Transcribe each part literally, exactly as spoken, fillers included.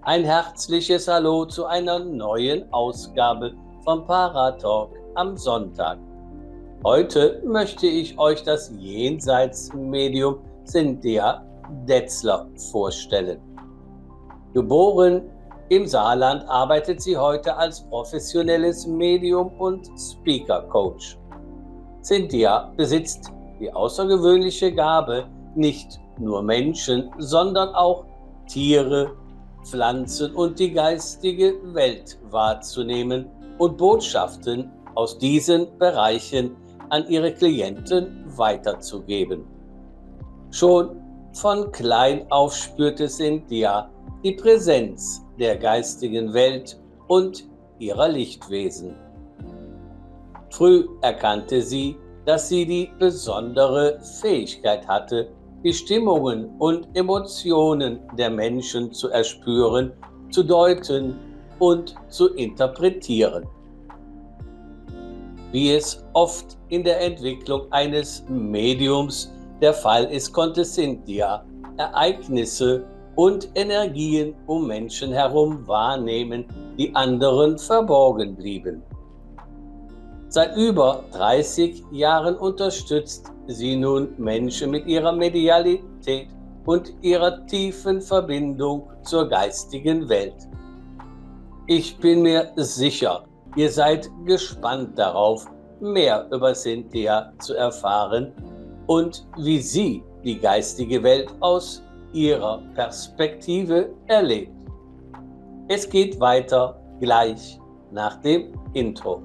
Ein herzliches Hallo zu einer neuen Ausgabe von Paratalk am Sonntag. Heute möchte ich euch das Jenseitsmedium Cynthia Detzler vorstellen. Geboren im Saarland, arbeitet sie heute als professionelles Medium und Speaker Coach. Cynthia besitzt die außergewöhnliche Gabe, nicht nur Menschen, sondern auch Tiere, Pflanzen und die geistige Welt wahrzunehmen und Botschaften aus diesen Bereichen an ihre Klienten weiterzugeben. Schon von klein auf spürte Cynthia die Präsenz der geistigen Welt und ihrer Lichtwesen. Früh erkannte sie, dass sie die besondere Fähigkeit hatte, die Stimmungen und Emotionen der Menschen zu erspüren, zu deuten und zu interpretieren. Wie es oft in der Entwicklung eines Mediums der Fall ist, konnte Cynthia Ereignisse und Energien um Menschen herum wahrnehmen, die anderen verborgen blieben. Seit über dreißig Jahren unterstützt sie nun Menschen mit ihrer Medialität und ihrer tiefen Verbindung zur geistigen Welt. Ich bin mir sicher, ihr seid gespannt darauf, mehr über Cynthia zu erfahren und wie sie die geistige Welt aus ihrer Perspektive erlebt. Es geht weiter gleich nach dem Intro.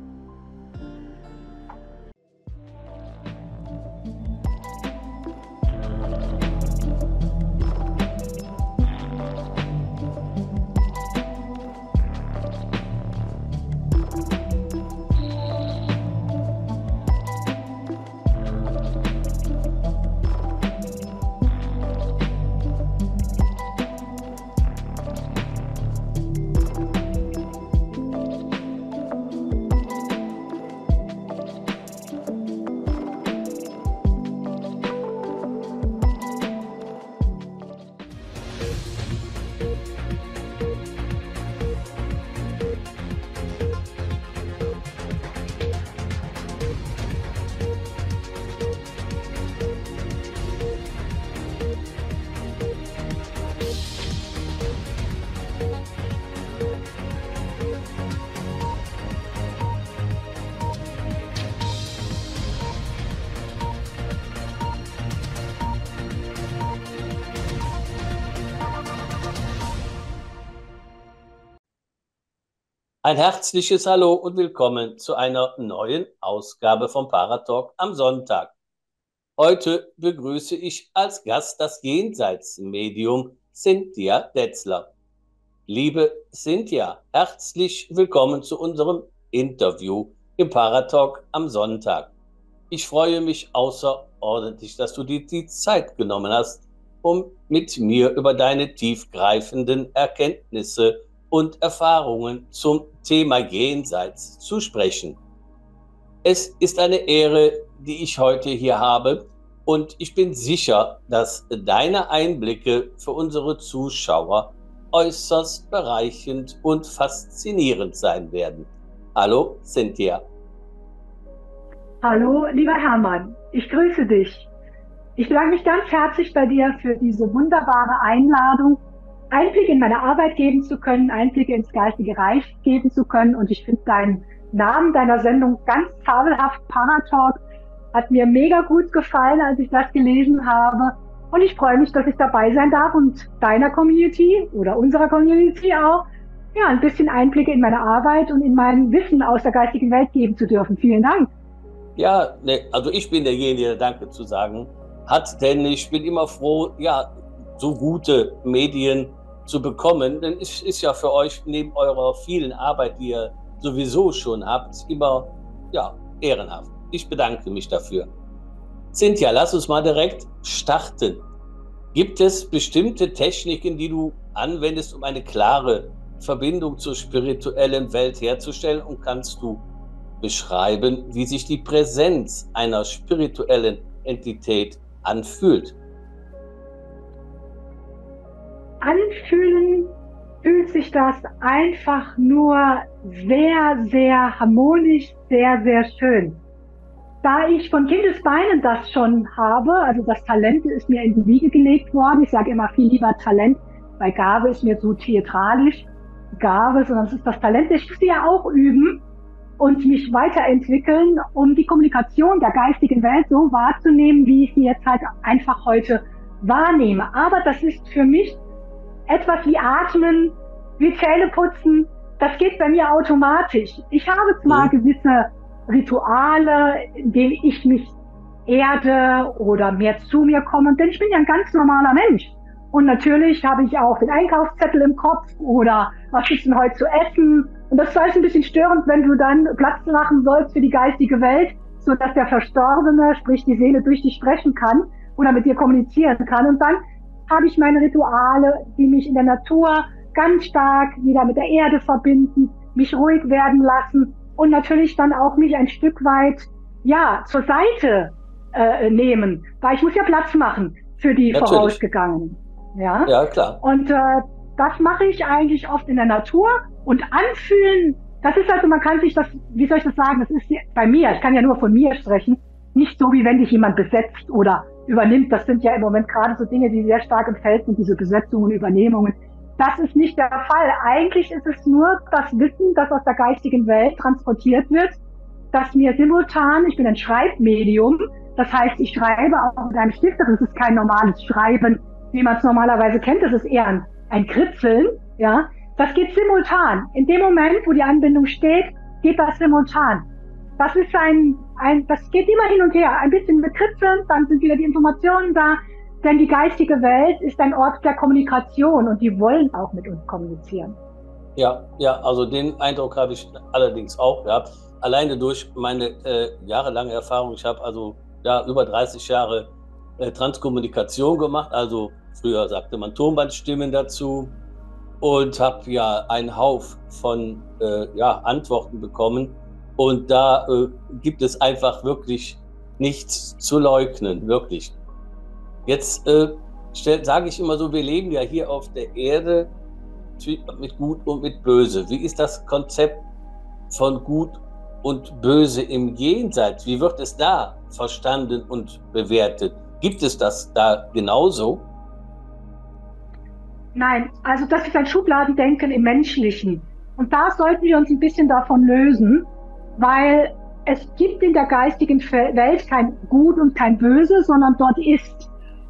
Ein herzliches Hallo und willkommen zu einer neuen Ausgabe von Paratalk am Sonntag. Heute begrüße ich als Gast das Jenseitsmedium Cynthia Detzler. Liebe Cynthia, herzlich willkommen zu unserem Interview im Paratalk am Sonntag. Ich freue mich außerordentlich, dass du dir die Zeit genommen hast, um mit mir über deine tiefgreifenden Erkenntnisse und Erfahrungen zum Thema Jenseits zu sprechen. Es ist eine Ehre, die ich heute hier habe, und ich bin sicher, dass deine Einblicke für unsere Zuschauer äußerst bereichernd und faszinierend sein werden. Hallo, Cynthia. Hallo, lieber Hermann. Ich grüße dich. Ich bedanke mich ganz herzlich bei dir für diese wunderbare Einladung, Einblicke in meine Arbeit geben zu können, Einblicke ins geistige Reich geben zu können. Und ich finde deinen Namen deiner Sendung ganz fabelhaft. Paratalk hat mir mega gut gefallen, als ich das gelesen habe. Und ich freue mich, dass ich dabei sein darf und deiner Community oder unserer Community auch ja, ein bisschen Einblicke in meine Arbeit und in mein Wissen aus der geistigen Welt geben zu dürfen. Vielen Dank. Ja, ne, also ich bin derjenige, der Danke zu sagen hat, denn ich bin immer froh, ja, so gute Medien zu bekommen, denn es ist ja für euch neben eurer vielen Arbeit, die ihr sowieso schon habt, immer ja, ehrenhaft. Ich bedanke mich dafür. Cynthia, lass uns mal direkt starten. Gibt es bestimmte Techniken, die du anwendest, um eine klare Verbindung zur spirituellen Welt herzustellen, und kannst du beschreiben, wie sich die Präsenz einer spirituellen Entität anfühlt? Anfühlen fühlt sich das einfach nur sehr, sehr harmonisch, sehr, sehr schön. Da ich von Kindesbeinen das schon habe, also das Talent ist mir in die Wiege gelegt worden. Ich sage immer viel lieber Talent, weil Gabe ist mir so theatralisch. Gabe, sondern es ist das Talent. Ich muss ja auch üben und mich weiterentwickeln, um die Kommunikation der geistigen Welt so wahrzunehmen, wie ich sie jetzt halt einfach heute wahrnehme. Aber das ist für mich etwas wie Atmen, wie Zähneputzen. Das geht bei mir automatisch. Ich habe zwar mhm. gewisse Rituale, in denen ich mich erde oder mehr zu mir komme, denn ich bin ja ein ganz normaler Mensch. Und natürlich habe ich auch den Einkaufszettel im Kopf oder was ist denn heute zu essen. Und das ist alles ein bisschen störend, wenn du dann Platz machen sollst für die geistige Welt, sodass der Verstorbene, sprich die Seele, durch dich sprechen kann oder mit dir kommunizieren kann. Und dann habe ich meine Rituale, die mich in der Natur ganz stark wieder mit der Erde verbinden, mich ruhig werden lassen und natürlich dann auch mich ein Stück weit, ja, zur Seite äh, nehmen, weil ich muss ja Platz machen für die natürlich. Vorausgegangenen. Ja, ja, klar. Und äh, das mache ich eigentlich oft in der Natur und anfühlen, das ist also, man kann sich das, wie soll ich das sagen, das ist bei mir, ich kann ja nur von mir sprechen, nicht so, wie wenn dich jemand besetzt oder übernimmt. Das sind ja im Moment gerade so Dinge, die sehr stark im Feld sind, diese Besetzungen, Übernehmungen. Das ist nicht der Fall. Eigentlich ist es nur das Wissen, das aus der geistigen Welt transportiert wird, das mir simultan, ich bin ein Schreibmedium, das heißt, ich schreibe auch mit einem Stift, das ist kein normales Schreiben, wie man es normalerweise kennt, das ist eher ein, ein Kritzeln, ja. Das geht simultan. In dem Moment, wo die Anbindung steht, geht das simultan. Das ist ein, ein, das geht immer hin und her. Ein bisschen mit Kritzeln, dann sind wieder die Informationen da. Denn die geistige Welt ist ein Ort der Kommunikation und die wollen auch mit uns kommunizieren. Ja, ja, also den Eindruck habe ich allerdings auch gehabt. Alleine durch meine äh, jahrelange Erfahrung. Ich habe also ja über dreißig Jahre äh, Transkommunikation gemacht. Also früher sagte man Tonbandstimmen dazu. Und habe ja einen Hauf von äh, ja, Antworten bekommen. Und da äh, gibt es einfach wirklich nichts zu leugnen, wirklich. Jetzt äh, sage ich immer so, wir leben ja hier auf der Erde mit Gut und mit Böse. Wie ist das Konzept von Gut und Böse im Jenseits? Wie wird es da verstanden und bewertet? Gibt es das da genauso? Nein, also das ist ein Schubladendenken im Menschlichen. Und da sollten wir uns ein bisschen davon lösen, weil es gibt in der geistigen Welt kein Gut und kein Böse, sondern dort ist.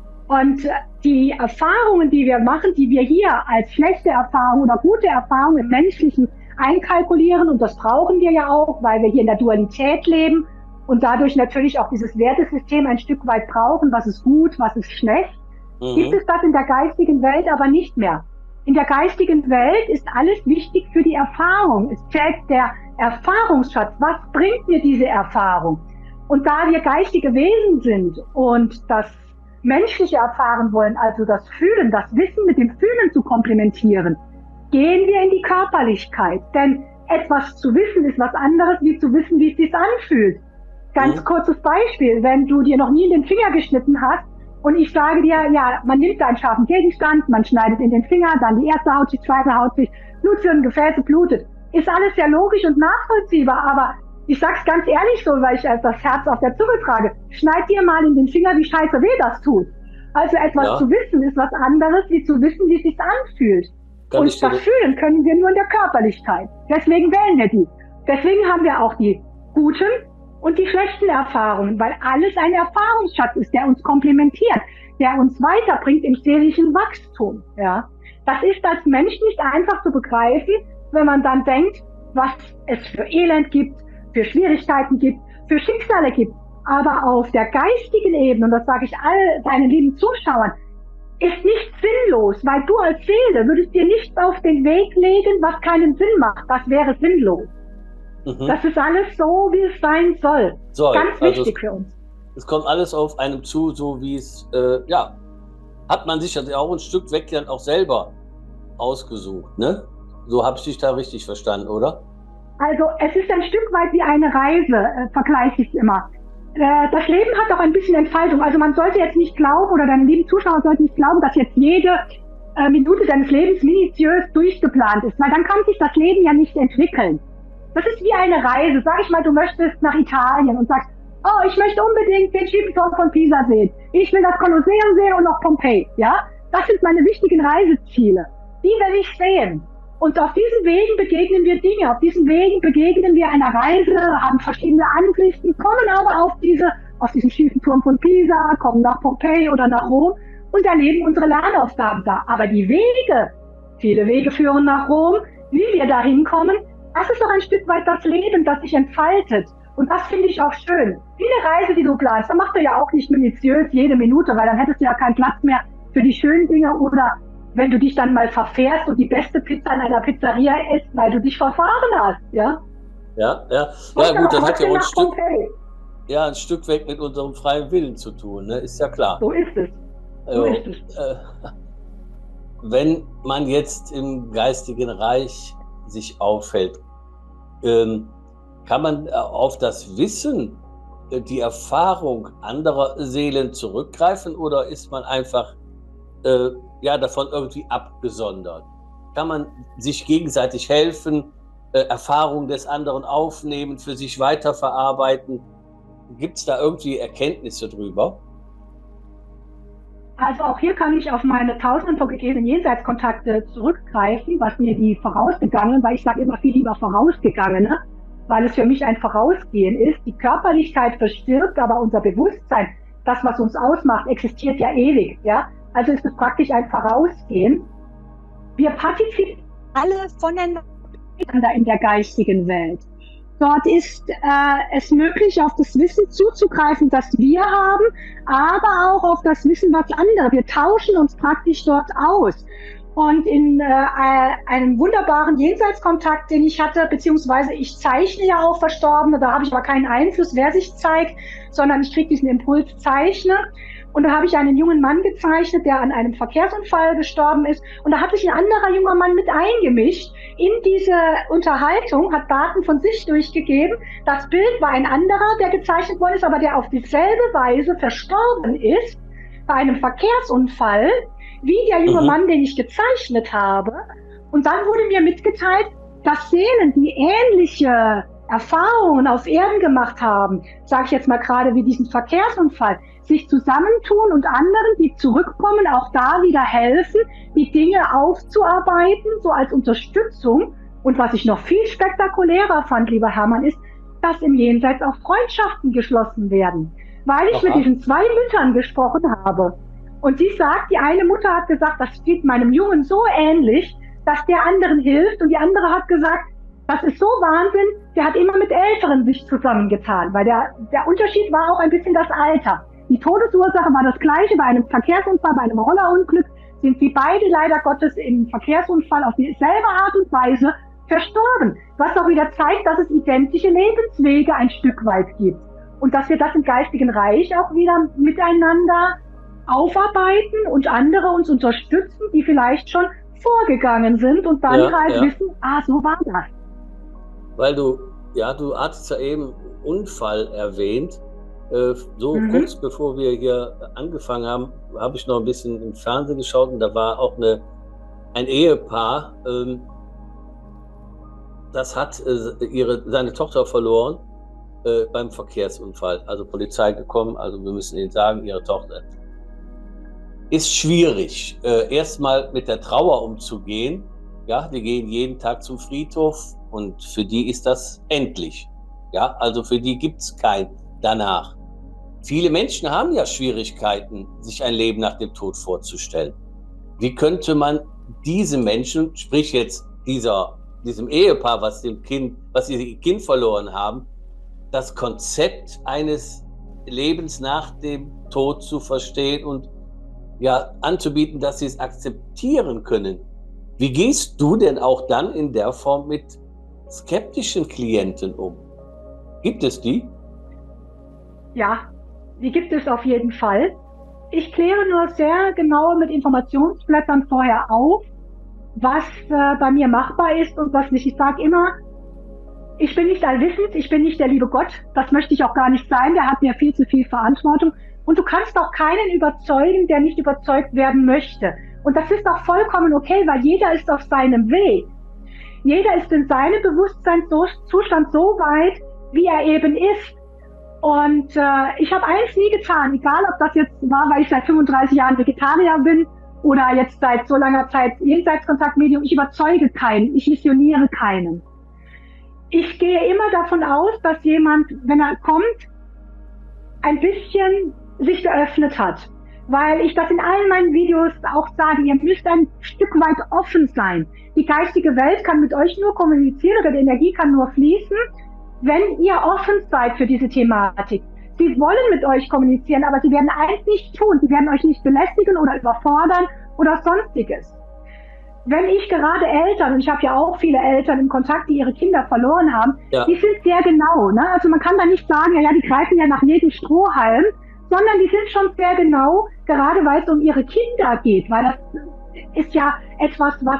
Und die Erfahrungen, die wir machen, die wir hier als schlechte Erfahrungen oder gute Erfahrungen im Menschlichen einkalkulieren, und das brauchen wir ja auch, weil wir hier in der Dualität leben und dadurch natürlich auch dieses Wertesystem ein Stück weit brauchen, was ist gut, was ist schlecht. Mhm. Gibt es das in der geistigen Welt aber nicht mehr. In der geistigen Welt ist alles wichtig für die Erfahrung. Es zählt der Erfahrungsschatz. Was bringt mir diese Erfahrung? Und da wir geistige Wesen sind und das Menschliche erfahren wollen, also das Fühlen, das Wissen mit dem Fühlen zu komplementieren, gehen wir in die Körperlichkeit. Denn etwas zu wissen ist was anderes, wie zu wissen, wie es sich anfühlt. Ganz mhm. kurzes Beispiel, wenn du dir noch nie in den Finger geschnitten hast, und ich sage dir, ja, man nimmt einen scharfen Gegenstand, man schneidet in den Finger, dann die erste Haut sich, zweite Haut sich, Blutzirn, Gefäße blutet. Ist alles sehr logisch und nachvollziehbar, aber ich sag's ganz ehrlich so, weil ich das Herz auf der Zunge trage. Schneid dir mal in den Finger, wie scheiße weh das tut. Also etwas ja. zu wissen ist was anderes, wie zu wissen, wie es sich anfühlt. Kann und das Fühlen können wir nur in der Körperlichkeit. Deswegen wählen wir die. Deswegen haben wir auch die guten und die schlechten Erfahrungen, weil alles ein Erfahrungsschatz ist, der uns komplementiert, der uns weiterbringt im seelischen Wachstum. Ja, das ist als Mensch nicht einfach zu begreifen, wenn man dann denkt, was es für Elend gibt, für Schwierigkeiten gibt, für Schicksale gibt. Aber auf der geistigen Ebene, und das sage ich all deinen lieben Zuschauern, ist nicht sinnlos, weil du als Seele würdest dir nichts auf den Weg legen, was keinen Sinn macht. Das wäre sinnlos. Mhm. Das ist alles so, wie es sein soll. soll. Ganz wichtig also es, für uns. Es kommt alles auf einem zu, so wie es, äh, ja, hat man sich ja auch ein Stück weg dann auch selber ausgesucht, ne? So habe ich dich da richtig verstanden, oder? Also es ist ein Stück weit wie eine Reise, äh, vergleiche ich immer. Äh, das Leben hat auch ein bisschen Entfaltung. Also man sollte jetzt nicht glauben, oder deine lieben Zuschauer sollten nicht glauben, dass jetzt jede äh, Minute deines Lebens minutiös durchgeplant ist, weil dann kann sich das Leben ja nicht entwickeln. Das ist wie eine Reise. Sag ich mal, du möchtest nach Italien und sagst, oh, ich möchte unbedingt den Schiebenturm von Pisa sehen. Ich will das Kolosseum sehen und noch Pompeji. Ja, das sind meine wichtigen Reiseziele. Die will ich sehen. Und auf diesen Wegen begegnen wir Dinge. Auf diesen Wegen begegnen wir einer Reise, haben verschiedene Ansichten, kommen aber auf diese, auf diesen Schiebenturm von Pisa, kommen nach Pompeji oder nach Rom und erleben unsere Lernaufgaben da. Aber die Wege, viele Wege führen nach Rom, wie wir da hinkommen, das ist doch ein Stück weit das Leben, das sich entfaltet. Und das finde ich auch schön. Wie eine Reise, die du planst, da machst du ja auch nicht minutiös jede Minute, weil dann hättest du ja keinen Platz mehr für die schönen Dinge oder wenn du dich dann mal verfährst und die beste Pizza in einer Pizzeria isst, weil du dich verfahren hast, ja? Ja, ja. Ja, gut, das hat ja auch ein Stück, ja, ein Stück weg mit unserem freien Willen zu tun, ne? Ist ja klar. So ist es. So Also, ist es. äh, wenn man jetzt im geistigen Reich sich aufhält, ähm, kann man auf das Wissen, die Erfahrung anderer Seelen zurückgreifen oder ist man einfach äh, ja, davon irgendwie abgesondert? Kann man sich gegenseitig helfen, äh, Erfahrungen des anderen aufnehmen, für sich weiterverarbeiten? Gibt es da irgendwie Erkenntnisse drüber? Also auch hier kann ich auf meine tausenden von gegebenen Jenseitskontakte zurückgreifen, was mir die vorausgegangen, weil ich sage immer viel lieber vorausgegangene, weil es für mich ein Vorausgehen ist. Die Körperlichkeit verstirbt, aber unser Bewusstsein, das, was uns ausmacht, existiert ja ewig. Ja? Also ist es praktisch ein Vorausgehen. Wir partizipieren alle voneinander in der geistigen Welt. Dort ist äh, es möglich, auf das Wissen zuzugreifen, das wir haben, aber auch auf das Wissen, was andere. Wir tauschen uns praktisch dort aus. Und in äh, einem wunderbaren Jenseitskontakt, den ich hatte, beziehungsweise ich zeichne ja auch Verstorbene, da habe ich aber keinen Einfluss, wer sich zeigt, sondern ich kriege diesen Impuls, zeichne. Und da habe ich einen jungen Mann gezeichnet, der an einem Verkehrsunfall gestorben ist. Und da hat sich ein anderer junger Mann mit eingemischt in diese Unterhaltung, hat Daten von sich durchgegeben. Das Bild war ein anderer, der gezeichnet worden ist, aber der auf dieselbe Weise verstorben ist bei einem Verkehrsunfall, wie der junge mhm. Mann, den ich gezeichnet habe. Und dann wurde mir mitgeteilt, dass Seelen, die ähnliche Erfahrungen auf Erden gemacht haben, sage ich jetzt mal gerade wie diesen Verkehrsunfall, sich zusammentun und anderen, die zurückkommen, auch da wieder helfen, die Dinge aufzuarbeiten, so als Unterstützung. Und was ich noch viel spektakulärer fand, lieber Hermann, ist, dass im Jenseits auch Freundschaften geschlossen werden. Weil ich Aha. mit diesen zwei Müttern gesprochen habe. Und sie sagt, die eine Mutter hat gesagt, das geht meinem Jungen so ähnlich, dass der anderen hilft. Und die andere hat gesagt, das ist so Wahnsinn, der hat immer mit Älteren sich zusammengetan. Weil der, der Unterschied war auch ein bisschen das Alter. Die Todesursache war das gleiche, bei einem Verkehrsunfall, bei einem Rollerunglück sind sie beide leider Gottes im Verkehrsunfall auf dieselbe Art und Weise verstorben. Was auch wieder zeigt, dass es identische Lebenswege ein Stück weit gibt. Und dass wir das im geistigen Reich auch wieder miteinander aufarbeiten und andere uns unterstützen, die vielleicht schon vorgegangen sind und dann ja, halt ja. wissen, ah, so war das. Weil du, ja, du hattest ja eben Unfall erwähnt. Äh, so mhm. kurz bevor wir hier angefangen haben, habe ich noch ein bisschen im Fernsehen geschaut und da war auch eine, ein Ehepaar, ähm, das hat äh, ihre, seine Tochter verloren äh, beim Verkehrsunfall. Also Polizei gekommen, also wir müssen Ihnen sagen, ihre Tochter ist schwierig, äh, erstmal mit der Trauer umzugehen. Ja, die gehen jeden Tag zum Friedhof und für die ist das endlich. Ja, also für die gibt es kein danach. Viele Menschen haben ja Schwierigkeiten, sich ein Leben nach dem Tod vorzustellen. Wie könnte man diese Menschen, sprich jetzt dieser, diesem Ehepaar, was dem Kind, was ihr Kind verloren haben, das Konzept eines Lebens nach dem Tod zu verstehen und ja, anzubieten, dass sie es akzeptieren können? Wie gehst du denn auch dann in der Form mit skeptischen Klienten um? Gibt es die? Ja, die gibt es auf jeden Fall. Ich kläre nur sehr genau mit Informationsblättern vorher auf, was äh, bei mir machbar ist und was nicht. Ich sage immer, ich bin nicht allwissend, ich bin nicht der liebe Gott. Das möchte ich auch gar nicht sein. Der hat mir viel zu viel Verantwortung. Und du kannst auch keinen überzeugen, der nicht überzeugt werden möchte. Und das ist auch vollkommen okay, weil jeder ist auf seinem Weg. Jeder ist in seinem Bewusstseinszustand so weit, wie er eben ist. Und äh, ich habe eins nie getan, egal ob das jetzt war, weil ich seit fünfunddreißig Jahren Vegetarier bin oder jetzt seit so langer Zeit Jenseitskontaktmedium, ich überzeuge keinen, ich missioniere keinen. Ich gehe immer davon aus, dass jemand, wenn er kommt, ein bisschen sich geöffnet hat. Weil ich das in allen meinen Videos auch sage, ihr müsst ein Stück weit offen sein. Die geistige Welt kann mit euch nur kommunizieren oder die Energie kann nur fließen, wenn ihr offen seid für diese Thematik. Sie wollen mit euch kommunizieren, aber sie werden eins nicht tun. Sie werden euch nicht belästigen oder überfordern oder sonstiges. Wenn ich gerade Eltern, und ich habe ja auch viele Eltern im Kontakt, die ihre Kinder verloren haben, ja. Die sind sehr genau. Ne? Also man kann da nicht sagen, ja, ja, die greifen ja nach jedem Strohhalm, sondern die sind schon sehr genau, gerade weil es um ihre Kinder geht, weil das ist ja etwas, was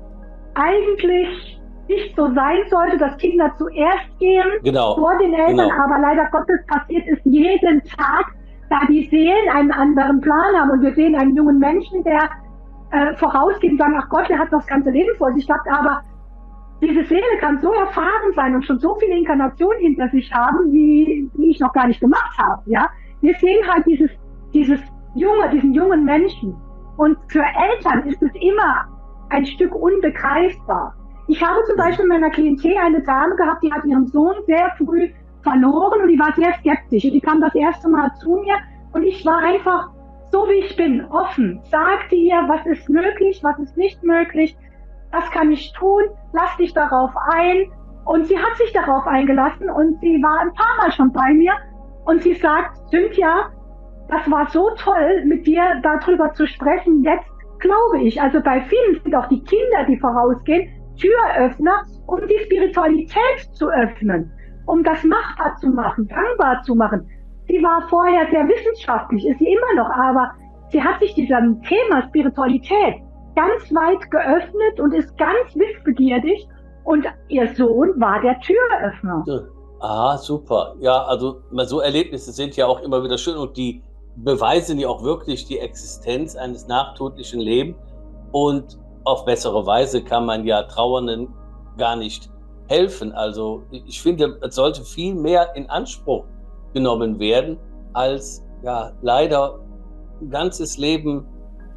eigentlich nicht so sein sollte, dass Kinder zuerst gehen genau. vor den Eltern, genau. Aber leider Gottes passiert es jeden Tag, da die Seelen einen anderen Plan haben und wir sehen einen jungen Menschen, der äh, vorausgeht und sagen, ach Gott, der hat noch das ganze Leben vor sich gehabt, aber diese Seele kann so erfahren sein und schon so viele Inkarnationen hinter sich haben, wie, wie ich noch gar nicht gemacht habe, ja. Wir sehen halt dieses, dieses junge, diesen jungen Menschen. Und für Eltern ist es immer ein Stück unbegreifbar. Ich habe zum Beispiel in meiner Klientel eine Dame gehabt, die hat ihren Sohn sehr früh verloren und die war sehr skeptisch. Und die kam das erste Mal zu mir und ich war einfach so, wie ich bin, offen. Sagte ihr, was ist möglich, was ist nicht möglich, was kann ich tun, lass dich darauf ein. Und sie hat sich darauf eingelassen und sie war ein paar Mal schon bei mir. Und sie sagt, Cynthia, das war so toll, mit dir darüber zu sprechen. Jetzt glaube ich, also bei vielen sind auch die Kinder, die vorausgehen, Türöffner, um die Spiritualität zu öffnen, um das machbar zu machen, gangbar zu machen. Sie war vorher sehr wissenschaftlich, ist sie immer noch, aber sie hat sich diesem Thema Spiritualität ganz weit geöffnet und ist ganz wissbegierig. Und ihr Sohn war der Türöffner. Ja. Ah, super. Ja, also so Erlebnisse sind ja auch immer wieder schön und die beweisen ja auch wirklich die Existenz eines nachtodlichen Lebens und auf bessere Weise kann man ja Trauernden gar nicht helfen. Also ich finde, es sollte viel mehr in Anspruch genommen werden, als ja leider ein ganzes Leben,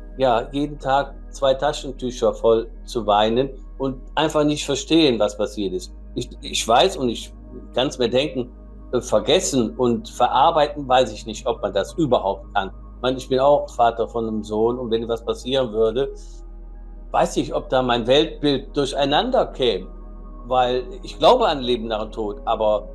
ja jeden Tag zwei Taschentücher voll zu weinen und einfach nicht verstehen, was passiert ist. Ich, ich weiß und ich kann es mir denken, äh, vergessen und verarbeiten, weiß ich nicht, ob man das überhaupt kann. Ich meine, ich bin auch Vater von einem Sohn und wenn was passieren würde, weiß ich, ob da mein Weltbild durcheinander käme, weil ich glaube an Leben nach dem Tod, aber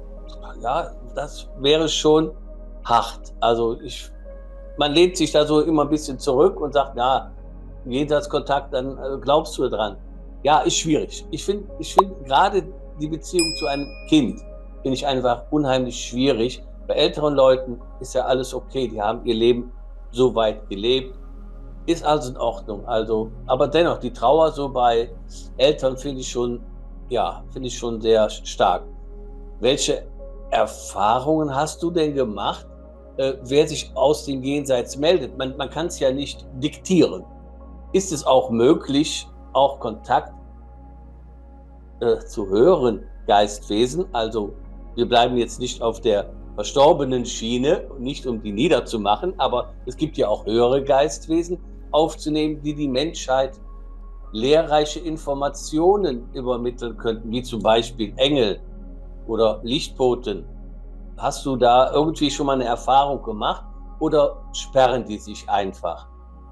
ja, das wäre schon hart. Also ich, man lehnt sich da so immer ein bisschen zurück und sagt, na, Jenseitskontakt, dann äh, glaubst du dran. Ja, ist schwierig. Ich finde, ich finde gerade die Beziehung zu einem Kind finde ich einfach unheimlich schwierig. Bei älteren Leuten ist ja alles okay, die haben ihr Leben so weit gelebt, ist also in Ordnung. Also, aber dennoch, die Trauer so bei Eltern finde ich schon, ja, finde ich schon sehr stark. Welche Erfahrungen hast du denn gemacht, äh, wer sich aus dem Jenseits meldet? Man, man kann es ja nicht diktieren. Ist es auch möglich, auch Kontakt äh, zu höheren Geistwesen? Also wir bleiben jetzt nicht auf der verstorbenen Schiene, nicht um die niederzumachen, aber es gibt ja auch höhere Geistwesen aufzunehmen, die die Menschheit lehrreiche Informationen übermitteln könnten, wie zum Beispiel Engel oder Lichtboten. Hast du da irgendwie schon mal eine Erfahrung gemacht oder sperren die sich einfach?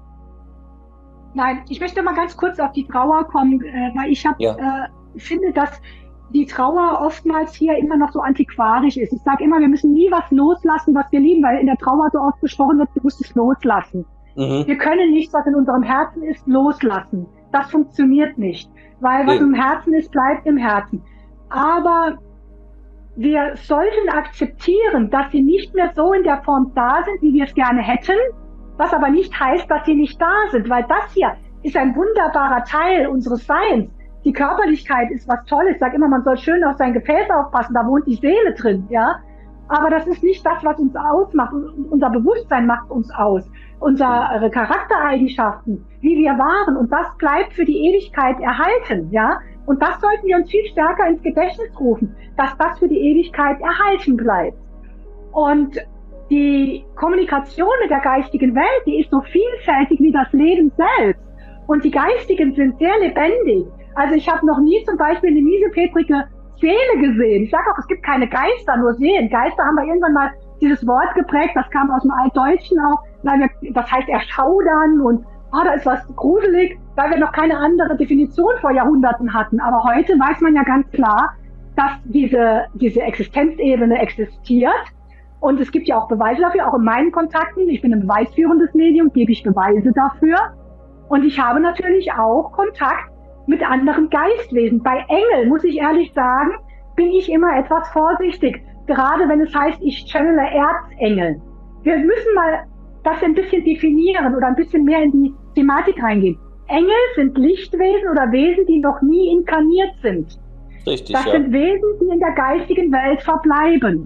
Nein, ich möchte mal ganz kurz auf die Trauer kommen, äh, weil ich hab, ja. äh, finde, dass die Trauer oftmals hier immer noch so antiquarisch ist. Ich sage immer, wir müssen nie was loslassen, was wir lieben, weil in der Trauer so oft besprochen wird, du musst es loslassen. Mhm. Wir können nicht, was in unserem Herzen ist, loslassen. Das funktioniert nicht, weil was mhm. im Herzen ist, bleibt im Herzen. Aber wir sollten akzeptieren, dass sie nicht mehr so in der Form da sind, wie wir es gerne hätten, was aber nicht heißt, dass sie nicht da sind, weil das hier ist ein wunderbarer Teil unseres Seins. Die Körperlichkeit ist was Tolles. Ich sage immer, man soll schön auf sein Gefäß aufpassen, da wohnt die Seele drin, ja. Aber das ist nicht das, was uns ausmacht. Unser Bewusstsein macht uns aus. Unsere Charaktereigenschaften, wie wir waren. Und das bleibt für die Ewigkeit erhalten, ja. Und das sollten wir uns viel stärker ins Gedächtnis rufen, dass das für die Ewigkeit erhalten bleibt. Und die Kommunikation mit der geistigen Welt, die ist so vielfältig wie das Leben selbst. Und die Geistigen sind sehr lebendig. Also ich habe noch nie zum Beispiel eine miesepetrige Seele gesehen. Ich sage auch, es gibt keine Geister, nur Seelen. Geister haben wir irgendwann mal dieses Wort geprägt, das kam aus dem Altdeutschen auch, weil wir, das heißt erschaudern und oh, da ist was gruselig, weil wir noch keine andere Definition vor Jahrhunderten hatten. Aber heute weiß man ja ganz klar, dass diese, diese Existenzebene existiert. Und es gibt ja auch Beweise dafür, auch in meinen Kontakten. Ich bin ein beweisführendes Medium, gebe ich Beweise dafür. Und ich habe natürlich auch Kontakt mit anderen Geistwesen. Bei Engeln, muss ich ehrlich sagen, bin ich immer etwas vorsichtig. Gerade wenn es heißt, ich channele Erzengel. Wir müssen mal das ein bisschen definieren oder ein bisschen mehr in die Thematik reingehen. Engel sind Lichtwesen oder Wesen, die noch nie inkarniert sind. Richtig, das ja. sind Wesen, die in der geistigen Welt verbleiben.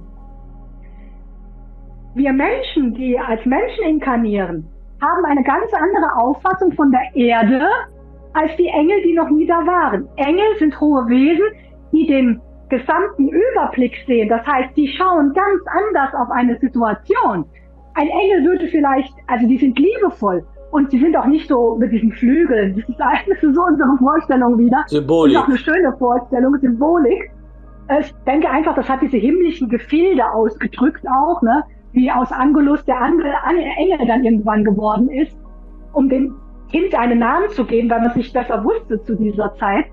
Wir Menschen, die als Menschen inkarnieren, haben eine ganz andere Auffassung von der Erde als die Engel, die noch nie da waren. Engel sind hohe Wesen, die den gesamten Überblick sehen. Das heißt, die schauen ganz anders auf eine Situation. Ein Engel würde vielleicht, also die sind liebevoll und sie sind auch nicht so mit diesen Flügeln. Das ist eigentlich so unsere Vorstellung wieder. Symbolik. Das ist auch eine schöne Vorstellung, Symbolik. Ich denke einfach, das hat diese himmlischen Gefilde ausgedrückt auch, ne? Wie aus Angelus der andere Engel dann irgendwann geworden ist, um dem Kind einen Namen zu geben, weil man es nicht besser wusste zu dieser Zeit.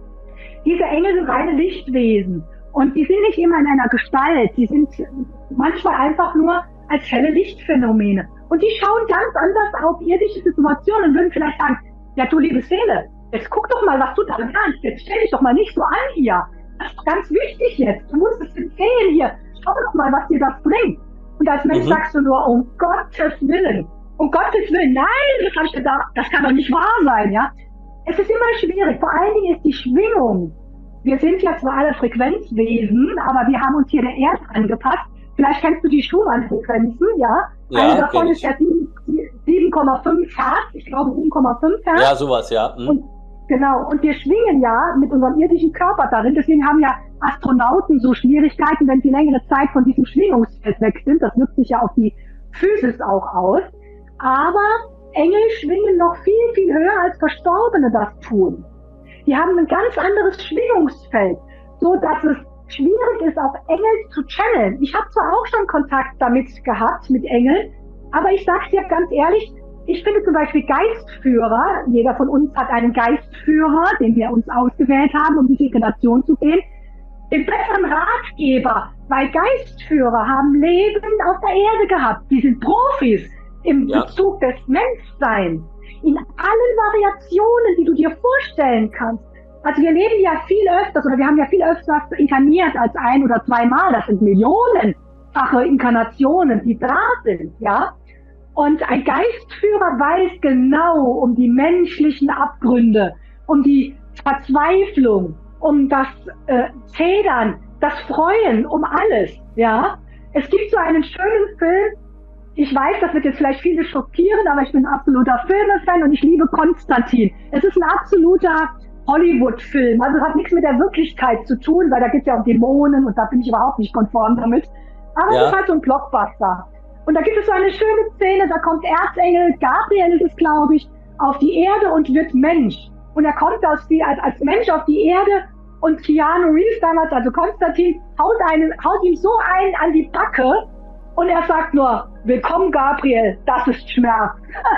Diese Engel sind reine Lichtwesen und die sind nicht immer in einer Gestalt, die sind manchmal einfach nur als helle Lichtphänomene. Und die schauen ganz anders auf irdische Situationen und würden vielleicht sagen, ja du liebe Seele, jetzt guck doch mal, was du da kannst, jetzt stell dich doch mal nicht so an hier. Das ist ganz wichtig jetzt, du musst es jetzt sehen hier, schau doch mal, was dir das bringt. Und als Mensch mhm. sagst du nur, um Gottes Willen, um Gottes Willen, nein, das, hab ich gedacht, das kann doch nicht wahr sein, ja. Es ist immer schwierig, vor allen Dingen ist die Schwingung. Wir sind ja zwar alle Frequenzwesen, aber wir haben uns hier der Erde angepasst. Vielleicht kennst du die Schumann-Frequenzen, ja? Ja, eine davon ist ja sieben Komma fünf Hertz, ich glaube sieben Komma fünf Hertz. Ja, sowas, ja. Mhm. Und, genau, und wir schwingen ja mit unserem irdischen Körper darin, deswegen haben ja Astronauten so Schwierigkeiten, wenn sie längere Zeit von diesem Schwingungsfeld weg sind. Das wirkt sich ja auf die Physis auch aus. Aber Engel schwingen noch viel, viel höher, als Verstorbene das tun. Die haben ein ganz anderes Schwingungsfeld, so dass es schwierig ist, auch Engel zu channeln. Ich habe zwar auch schon Kontakt damit gehabt, mit Engeln, aber ich sage dir ganz ehrlich, ich finde zum Beispiel Geistführer, jeder von uns hat einen Geistführer, den wir uns ausgewählt haben, um diese Inkarnation zu gehen, den besseren Ratgeber, weil Geistführer haben Leben auf der Erde gehabt. Die sind Profis im ja. Bezug des Menschseins, in allen Variationen, die du dir vorstellen kannst. Also wir leben ja viel öfters, oder wir haben ja viel öfters inkarniert als ein- oder zweimal. Das sind millionenfache Inkarnationen, die da sind, ja. Und ein Geistführer weiß genau um die menschlichen Abgründe, um die Verzweiflung, um das äh, Zedern, das Freuen, um alles, ja. Es gibt so einen schönen Film, ich weiß, das wird jetzt vielleicht viele schockieren, aber ich bin ein absoluter Filmefan und ich liebe Konstantin. Es ist ein absoluter Hollywood-Film, also hat nichts mit der Wirklichkeit zu tun, weil da geht es ja um Dämonen und da bin ich überhaupt nicht konform damit. Aber ja. Es ist halt so ein Blockbuster. Und da gibt es so eine schöne Szene, da kommt Erzengel, Gabriel ist es, glaube ich, auf die Erde und wird Mensch. Und er kommt aus die, als, als Mensch auf die Erde und Keanu Reeves damals, also Konstantin, haut, einen, haut ihm so einen an die Backe und er sagt nur, willkommen Gabriel, das ist Schmerz.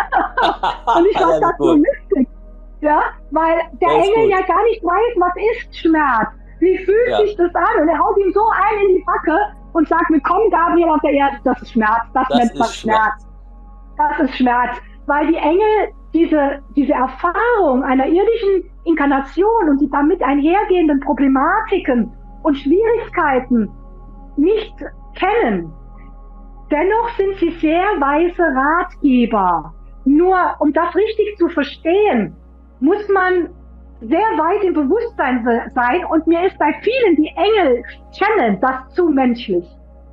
Und ich fand das so lustig. Ja, weil der Engel gut. ja gar nicht weiß, was ist Schmerz. Wie fühlt ja. sich das an? Und er haut ihm so einen in die Backe und sagt, willkommen Gabriel auf der Erde, das ist Schmerz, das, das nennt man Schmerz. Schmerz. Das ist Schmerz. Weil die Engel diese, diese Erfahrung einer irdischen Inkarnation und die damit einhergehenden Problematiken und Schwierigkeiten nicht kennen. Dennoch sind sie sehr weise Ratgeber. Nur um das richtig zu verstehen, muss man sehr weit im Bewusstsein sein und mir ist bei vielen, die Engel channeln, das zu menschlich.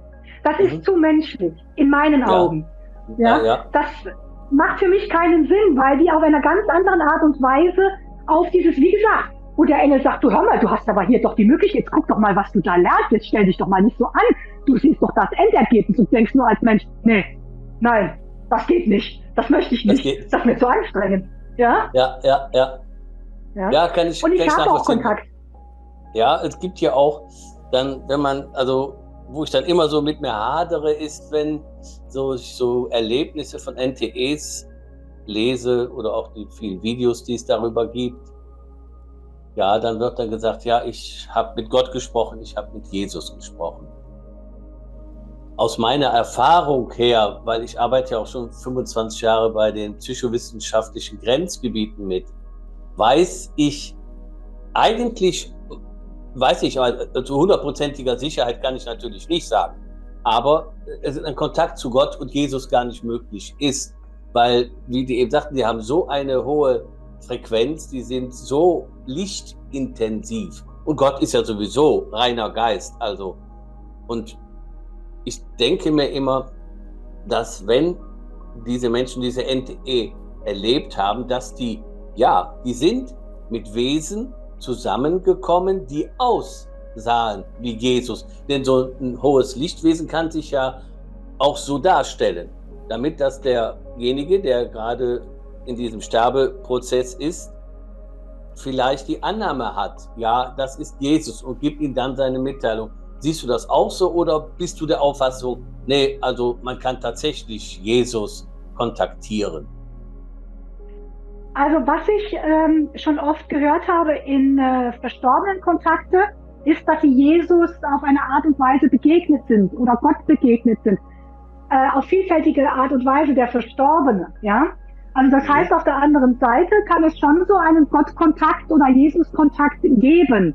Das Mhm. ist zu menschlich, in meinen Ja. Augen. Ja? Ja, ja. Das macht für mich keinen Sinn, weil die auf einer ganz anderen Art und Weise auf dieses, wie gesagt, wo der Engel sagt, du hör mal, du hast aber hier doch die Möglichkeit, jetzt guck doch mal, was du da lernst, jetzt stell dich doch mal nicht so an, du siehst doch das Endergebnis und denkst nur als Mensch, nee, nein, das geht nicht, das möchte ich Das nicht, geht. das ist mir zu anstrengend. Ja, Ja, ja, ja. ja. Ja, kann ich, Und kann ich ich habe auch nachvollziehen. Kontakt. Ja, es gibt ja auch dann, wenn man, also wo ich dann immer so mit mir hadere, ist, wenn so, ich so Erlebnisse von N T Es lese oder auch die vielen Videos, die es darüber gibt. Ja, dann wird dann gesagt, ja, ich habe mit Gott gesprochen, ich habe mit Jesus gesprochen. Aus meiner Erfahrung her, weil ich arbeite ja auch schon fünfundzwanzig Jahre bei den psychowissenschaftlichen Grenzgebieten mit, weiß ich eigentlich, weiß ich, zu hundertprozentiger Sicherheit kann ich natürlich nicht sagen, aber es ist ein Kontakt zu Gott und Jesus gar nicht möglich ist, weil, wie die eben sagten, die haben so eine hohe Frequenz, die sind so lichtintensiv und Gott ist ja sowieso reiner Geist, also, und ich denke mir immer, dass wenn diese Menschen diese N T E erlebt haben, dass die, ja, die sind mit Wesen zusammengekommen, die aussahen wie Jesus. Denn so ein hohes Lichtwesen kann sich ja auch so darstellen, damit dass derjenige, der gerade in diesem Sterbeprozess ist, vielleicht die Annahme hat, ja, das ist Jesus und gibt ihm dann seine Mitteilung. Siehst du das auch so oder bist du der Auffassung, nee, also man kann tatsächlich Jesus kontaktieren? Also was ich ähm, schon oft gehört habe in äh, verstorbenen Kontakte, ist, dass sie Jesus auf eine Art und Weise begegnet sind oder Gott begegnet sind. Äh, auf vielfältige Art und Weise der Verstorbene, ja. Also das Mhm. heißt, auf der anderen Seite kann es schon so einen Gottkontakt oder Jesus-Kontakt geben.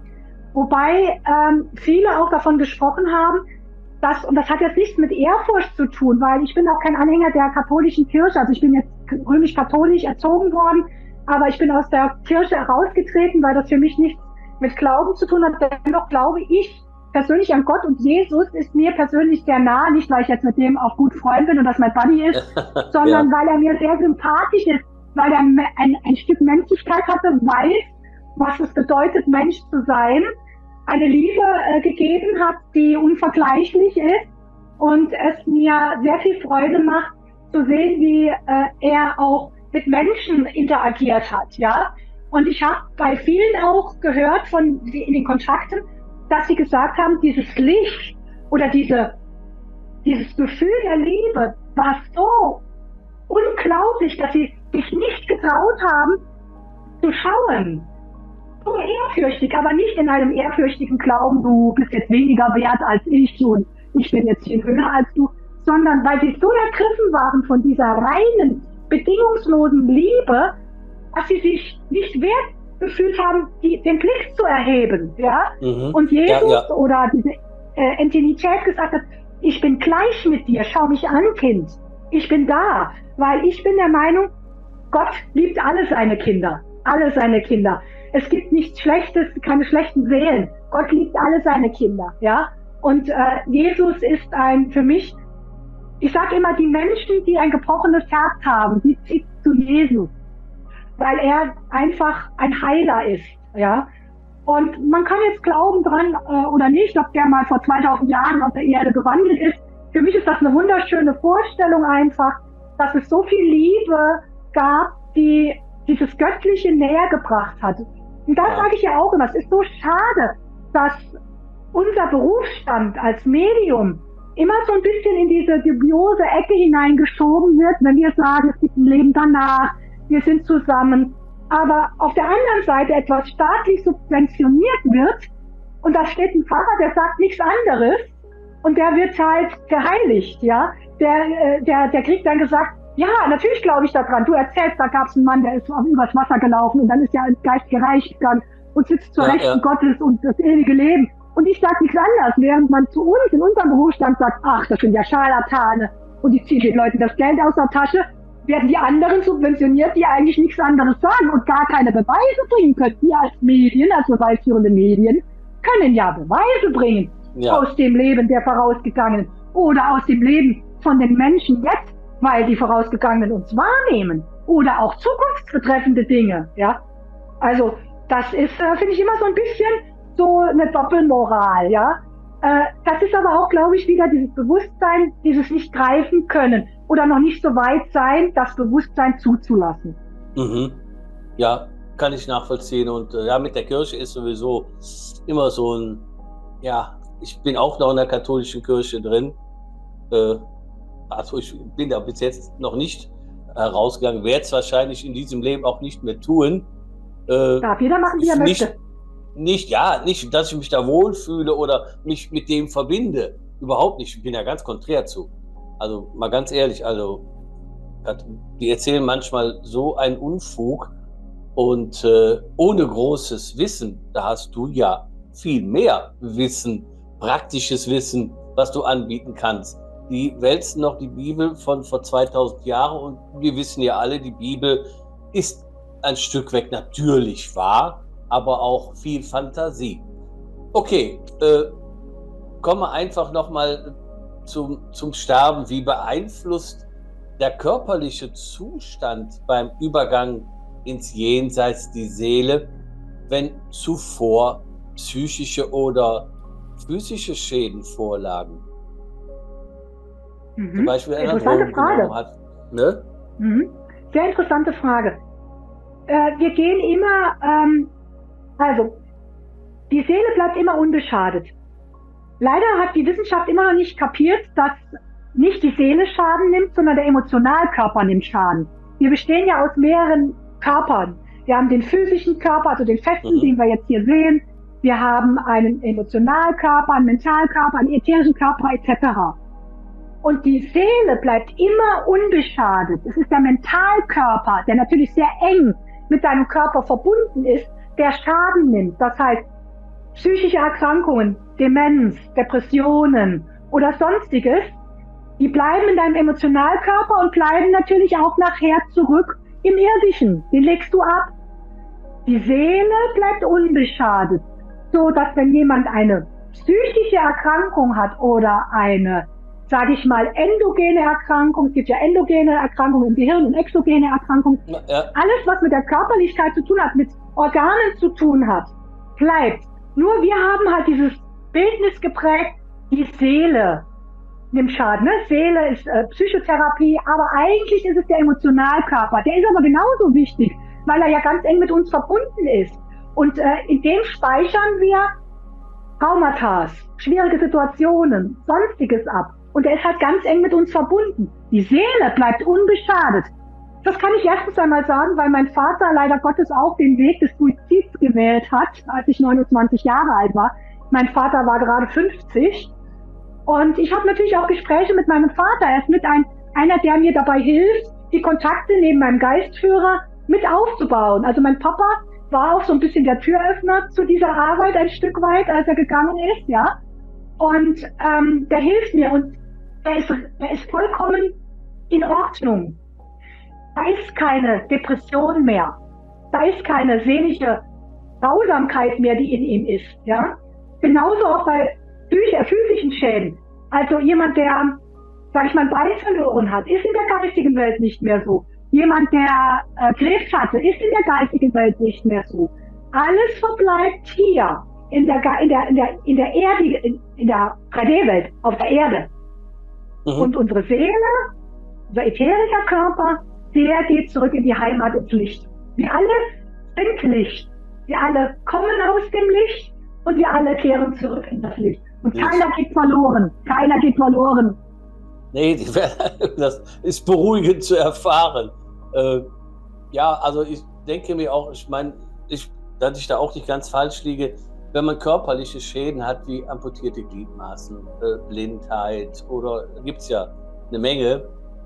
Wobei ähm, viele auch davon gesprochen haben, dass, und das hat jetzt nichts mit Ehrfurcht zu tun, weil ich bin auch kein Anhänger der katholischen Kirche, also ich bin jetzt römisch-katholisch erzogen worden, aber ich bin aus der Kirche herausgetreten, weil das für mich nichts mit Glauben zu tun hat. Dennoch glaube ich persönlich an Gott und Jesus ist mir persönlich sehr nah, nicht weil ich jetzt mit dem auch gut Freund bin und das mein Buddy ist, sondern Ja. weil er mir sehr sympathisch ist, weil er ein, ein Stück Menschlichkeit hatte, weiß, was es bedeutet, Mensch zu sein, eine Liebe äh, gegeben hat, die unvergleichlich ist und es mir sehr viel Freude macht, zu sehen, wie äh, er auch mit Menschen interagiert hat, ja. Und ich habe bei vielen auch gehört von in den Kontakten, dass sie gesagt haben, dieses Licht oder diese, dieses Gefühl der Liebe war so unglaublich, dass sie sich nicht getraut haben, zu schauen. So ehrfürchtig, aber nicht in einem ehrfürchtigen Glauben, du bist jetzt weniger wert als ich und ich bin jetzt viel höher als du, sondern weil sie so ergriffen waren von dieser reinen, bedingungslosen Liebe, dass sie sich nicht wert gefühlt haben, die, den Blick zu erheben, ja. Mhm. Und Jesus Ja, ja. oder diese äh, Entität gesagt hat, ich bin gleich mit dir, schau mich an, Kind, ich bin da, weil ich bin der Meinung, Gott liebt alle seine Kinder, alle seine Kinder. Es gibt nichts Schlechtes, keine schlechten Seelen. Gott liebt alle seine Kinder, ja. Und äh, Jesus ist ein, für mich, ich sage immer, die Menschen, die ein gebrochenes Herz haben, die zieht zu Jesus, weil er einfach ein Heiler ist, ja. Und man kann jetzt glauben dran äh, oder nicht, ob der mal vor zweitausend Jahren auf der Erde gewandelt ist. Für mich ist das eine wunderschöne Vorstellung einfach, dass es so viel Liebe gab, die dieses Göttliche näher gebracht hat. Und da Ja. sage ich ja auch immer, es ist so schade, dass unser Berufsstand als Medium immer so ein bisschen in diese dubiose Ecke hineingeschoben wird, wenn wir sagen, es gibt ein Leben danach, wir sind zusammen. Aber auf der anderen Seite etwas staatlich subventioniert wird und da steht ein Pfarrer, der sagt nichts anderes und der wird halt geheiligt, ja. Der, äh, der, der kriegt dann gesagt, ja, natürlich glaube ich daran. Du erzählst, da gab es einen Mann, der ist übers Wasser gelaufen und dann ist er ins geistige Reich gegangen und sitzt zur Ja, Rechten ja. Gottes und das ewige Leben. Und ich sage nichts anderes, während man zu uns in unserem Berufsstand sagt, ach, das sind ja Scharlatane und die ziehen den Leuten das Geld aus der Tasche, werden die anderen subventioniert, die eigentlich nichts anderes sagen und gar keine Beweise bringen können. Wir als Medien, als beweisführende Medien, können ja Beweise bringen Ja. aus dem Leben der Vorausgegangenen. oder aus dem Leben von den Menschen jetzt, weil die Vorausgegangenen uns wahrnehmen, oder auch zukunftsbetreffende Dinge. Ja? Also das ist, äh, finde ich, immer so ein bisschen so eine Doppelmoral. Ja? Äh, das ist aber auch, glaube ich, wieder dieses Bewusstsein, dieses nicht greifen können oder noch nicht so weit sein, das Bewusstsein zuzulassen. Mhm. Ja, kann ich nachvollziehen. Und äh, ja, mit der Kirche ist sowieso immer so ein, ja, ich bin auch noch in der katholischen Kirche drin. Äh, also ich bin da bis jetzt noch nicht herausgegangen, werde es wahrscheinlich in diesem Leben auch nicht mehr tun. Äh, Darf jeder machen, wie er nicht, möchte. Nicht, ja, nicht, dass ich mich da wohlfühle oder mich mit dem verbinde. Überhaupt nicht. Ich bin ja ganz konträr zu. Also mal ganz ehrlich, also die erzählen manchmal so einen Unfug und äh, ohne großes Wissen, da hast du ja viel mehr Wissen, praktisches Wissen, was du anbieten kannst. Die wälzen noch die Bibel von vor zweitausend Jahren und wir wissen ja alle, die Bibel ist ein Stück weg natürlich wahr, aber auch viel Fantasie. Okay, äh, kommen wir einfach nochmal zum, zum Sterben. Wie beeinflusst der körperliche Zustand beim Übergang ins Jenseits die Seele, wenn zuvor psychische oder physische Schäden vorlagen? Mhm. Zum Beispiel einer Interessante Frage. Hat, ne? Mhm. Sehr interessante Frage. Äh, wir gehen immer, ähm, also die Seele bleibt immer unbeschadet. Leider hat die Wissenschaft immer noch nicht kapiert, dass nicht die Seele Schaden nimmt, sondern der Emotionalkörper nimmt Schaden. Wir bestehen ja aus mehreren Körpern. Wir haben den physischen Körper, also den festen, mhm. den wir jetzt hier sehen. Wir haben einen Emotionalkörper, einen Mentalkörper, einen ätherischen Körper et cetera. Und die Seele bleibt immer unbeschadet. Es ist der Mentalkörper, der natürlich sehr eng mit deinem Körper verbunden ist, der Schaden nimmt. Das heißt, psychische Erkrankungen, Demenz, Depressionen oder sonstiges, die bleiben in deinem Emotionalkörper und bleiben natürlich auch nachher zurück im Irdischen. Den legst du ab. Die Seele bleibt unbeschadet, so dass wenn jemand eine psychische Erkrankung hat oder eine, sage ich mal, endogene Erkrankung, es gibt ja endogene Erkrankungen im Gehirn und exogene Erkrankungen, ja. Alles, was mit der Körperlichkeit zu tun hat, mit Organen zu tun hat, bleibt. Nur wir haben halt dieses Bildnis geprägt, die Seele nimmt Schaden. Ne? Seele ist äh, Psychotherapie, aber eigentlich ist es der Emotionalkörper. Der ist aber genauso wichtig, weil er ja ganz eng mit uns verbunden ist. Und äh, in dem speichern wir Traumata, schwierige Situationen, sonstiges ab. Und er ist halt ganz eng mit uns verbunden. Die Seele bleibt unbeschadet. Das kann ich erstens einmal sagen, weil mein Vater leider Gottes auch den Weg des Suizids gewählt hat, als ich neunundzwanzig Jahre alt war. Mein Vater war gerade fünfzig. Und ich habe natürlich auch Gespräche mit meinem Vater. Er ist mit ein, einer, der mir dabei hilft, die Kontakte neben meinem Geistführer mit aufzubauen. Also mein Papa war auch so ein bisschen der Türöffner zu dieser Arbeit ein Stück weit, als er gegangen ist, ja. Und ähm, der hilft mir und er ist, er ist vollkommen in Ordnung. Da ist keine Depression mehr. Da ist keine seelische Grausamkeit mehr, die in ihm ist, ja. Genauso auch bei physischen Schäden. Also jemand, der, sag ich mal, ein Bein verloren hat, ist in der geistigen Welt nicht mehr so. Jemand, der äh, Krebs hatte, ist in der geistigen Welt nicht mehr so. Alles verbleibt hier, in der, in der, in der, in der Erde, in, in der drei D-Welt, auf der Erde. Mhm. Und unsere Seele, unser ätherischer Körper, der geht zurück in die Heimat ins Licht. Wir alle sind Licht. Wir alle kommen aus dem Licht und wir alle kehren zurück in das Licht. Und yes. keiner geht verloren. Keiner geht verloren. Nee, das ist beruhigend zu erfahren. Äh, ja, also ich denke mir auch, ich meine, ich, dass ich da auch nicht ganz falsch liege, wenn man körperliche Schäden hat, wie amputierte Gliedmaßen, äh, Blindheit oder gibt es ja eine Menge,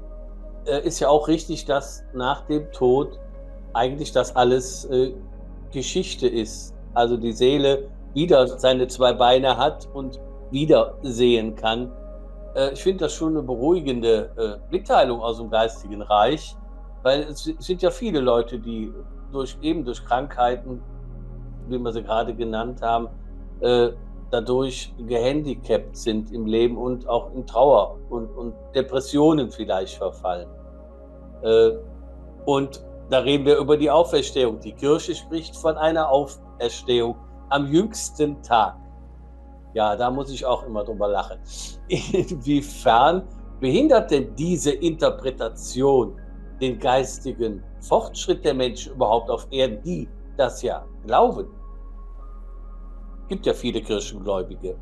äh, ist ja auch richtig, dass nach dem Tod eigentlich das alles äh, Geschichte ist. Also die Seele wieder seine zwei Beine hat und wieder sehen kann. Äh, ich finde das schon eine beruhigende äh, Mitteilung aus dem geistigen Reich, weil es sind ja viele Leute, die durch, eben durch Krankheiten, wie wir sie gerade genannt haben, äh, dadurch gehandicapt sind im Leben und auch in Trauer und, und Depressionen vielleicht verfallen. Äh, und da reden wir über die Auferstehung. Die Kirche spricht von einer Auferstehung am jüngsten Tag. Ja, da muss ich auch immer drüber lachen. Inwiefern behindert denn diese Interpretation den geistigen Fortschritt der Menschen überhaupt auf Erden, die das ja glauben? Es gibt ja viele Kirchengläubige.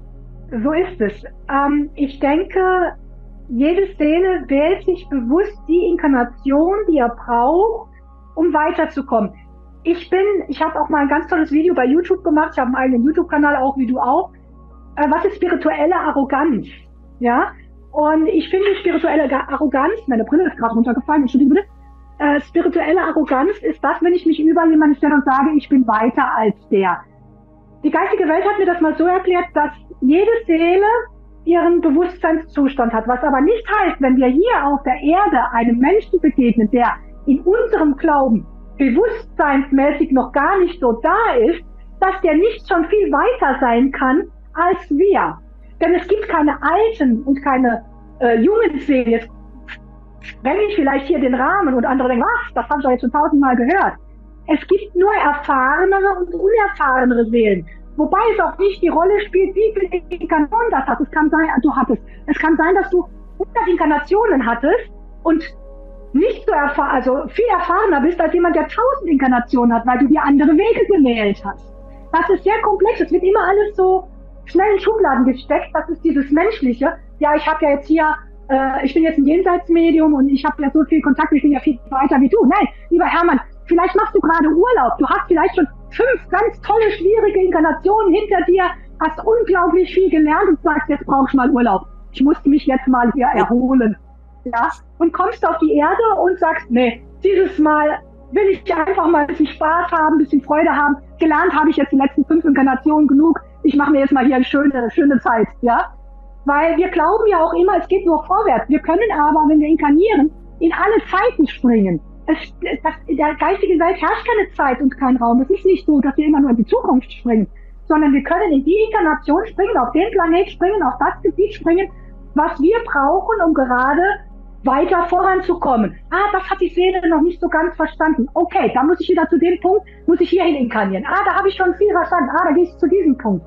So ist es. Ähm, ich denke, jede Seele wählt sich bewusst die Inkarnation, die er braucht, um weiterzukommen. Ich bin, ich habe auch mal ein ganz tolles Video bei YouTube gemacht, ich habe einen eigenen YouTube-Kanal, auch wie du auch. Äh, was ist spirituelle Arroganz? Ja? Und ich finde spirituelle Arroganz, meine Brille ist gerade runtergefallen, Entschuldigung bitte. Äh, spirituelle Arroganz ist das, wenn ich mich über jemanden stelle und sage, ich bin weiter als der. Die geistige Welt hat mir das mal so erklärt, dass jede Seele ihren Bewusstseinszustand hat, was aber nicht heißt, wenn wir hier auf der Erde einem Menschen begegnen, der in unserem Glauben bewusstseinsmäßig noch gar nicht so da ist, dass der nicht schon viel weiter sein kann als wir. Denn es gibt keine alten und keine äh, jungen Seelen. Jetzt sprenge ich vielleicht hier den Rahmen und andere denken, was, das habe ich doch jetzt schon tausendmal gehört. Es gibt nur erfahrenere und unerfahrenere Seelen. Wobei es auch nicht die Rolle spielt, wie viele Inkarnationen das hat. Es kann sein, du hattest. Es kann sein, dass du hundert Inkarnationen hattest und nicht so erfahren, also viel erfahrener bist als jemand, der tausend Inkarnationen hat, weil du dir andere Wege gewählt hast. Das ist sehr komplex. Es wird immer alles so schnell in Schubladen gesteckt. Das ist dieses Menschliche. Ja, ich habe ja jetzt hier, äh, ich bin jetzt ein Jenseitsmedium und ich habe ja so viel Kontakt, ich bin ja viel weiter wie du. Nein, lieber Hermann, vielleicht machst du gerade Urlaub. Du hast vielleicht schon fünf ganz tolle, schwierige Inkarnationen hinter dir, hast unglaublich viel gelernt und sagst, jetzt brauche ich mal Urlaub. Ich musste mich jetzt mal hier erholen. Ja? Und kommst auf die Erde und sagst, nee, dieses Mal will ich einfach mal ein bisschen Spaß haben, ein bisschen Freude haben. Gelernt habe ich jetzt die letzten fünf Inkarnationen genug. Ich mache mir jetzt mal hier eine schöne, schöne Zeit. Ja? Weil wir glauben ja auch immer, es geht nur vorwärts. Wir können aber, wenn wir inkarnieren, in alle Zeiten springen. Es, das, in der geistigen Welt herrscht keine Zeit und kein Raum. Es ist nicht so, dass wir immer nur in die Zukunft springen, sondern wir können in die Inkarnation springen, auf den Planet springen, auf das Gebiet springen, was wir brauchen, um gerade weiter voranzukommen. Ah, das hat die Seele noch nicht so ganz verstanden. Okay, da muss ich wieder zu dem Punkt, muss ich hierhin inkarnieren. Ah, da habe ich schon viel verstanden. Ah, da gehe ich zu diesem Punkt.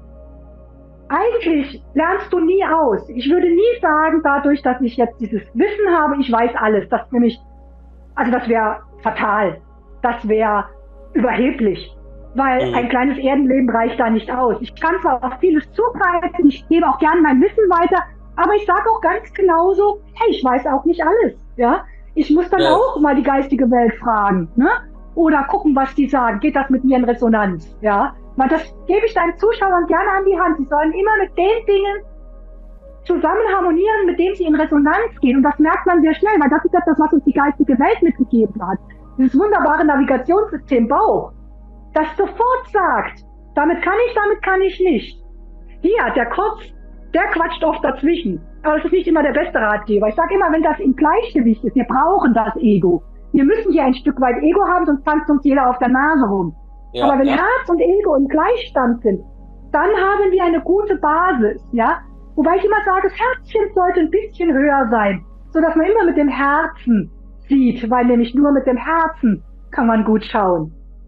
Eigentlich lernst du nie aus. Ich würde nie sagen, dadurch, dass ich jetzt dieses Wissen habe, ich weiß alles. Das nämlich, also das wäre fatal. Das wäre überheblich. Weil mhm. ein kleines Erdenleben reicht da nicht aus. Ich kann zwar auf vieles zugreifen, ich gebe auch gern mein Wissen weiter, aber ich sage auch ganz genauso, hey, ich weiß auch nicht alles. Ja? Ich muss dann ja. auch mal die geistige Welt fragen. Ne? Oder gucken, was die sagen. Geht das mit mir in Resonanz? Ja? Weil das gebe ich deinen Zuschauern gerne an die Hand. Sie sollen immer mit den Dingen zusammen harmonieren, mit denen sie in Resonanz gehen. Und das merkt man sehr schnell, weil das ist etwas, was uns die geistige Welt mitgegeben hat. Dieses wunderbare Navigationssystem Bauch, das sofort sagt, damit kann ich, damit kann ich nicht. Hier, der Kopf, der quatscht oft dazwischen. Aber das ist nicht immer der beste Ratgeber. Ich sage immer, wenn das im Gleichgewicht ist, wir brauchen das Ego. Wir müssen hier ein Stück weit Ego haben, sonst tanzt uns jeder auf der Nase rum. Ja, aber wenn ja. Herz und Ego im Gleichstand sind, dann haben wir eine gute Basis, ja. Wobei ich immer sage, das Herzchen sollte ein bisschen höher sein, sodass man immer mit dem Herzen sieht, weil nämlich nur mit dem Herzen kann man gut schauen.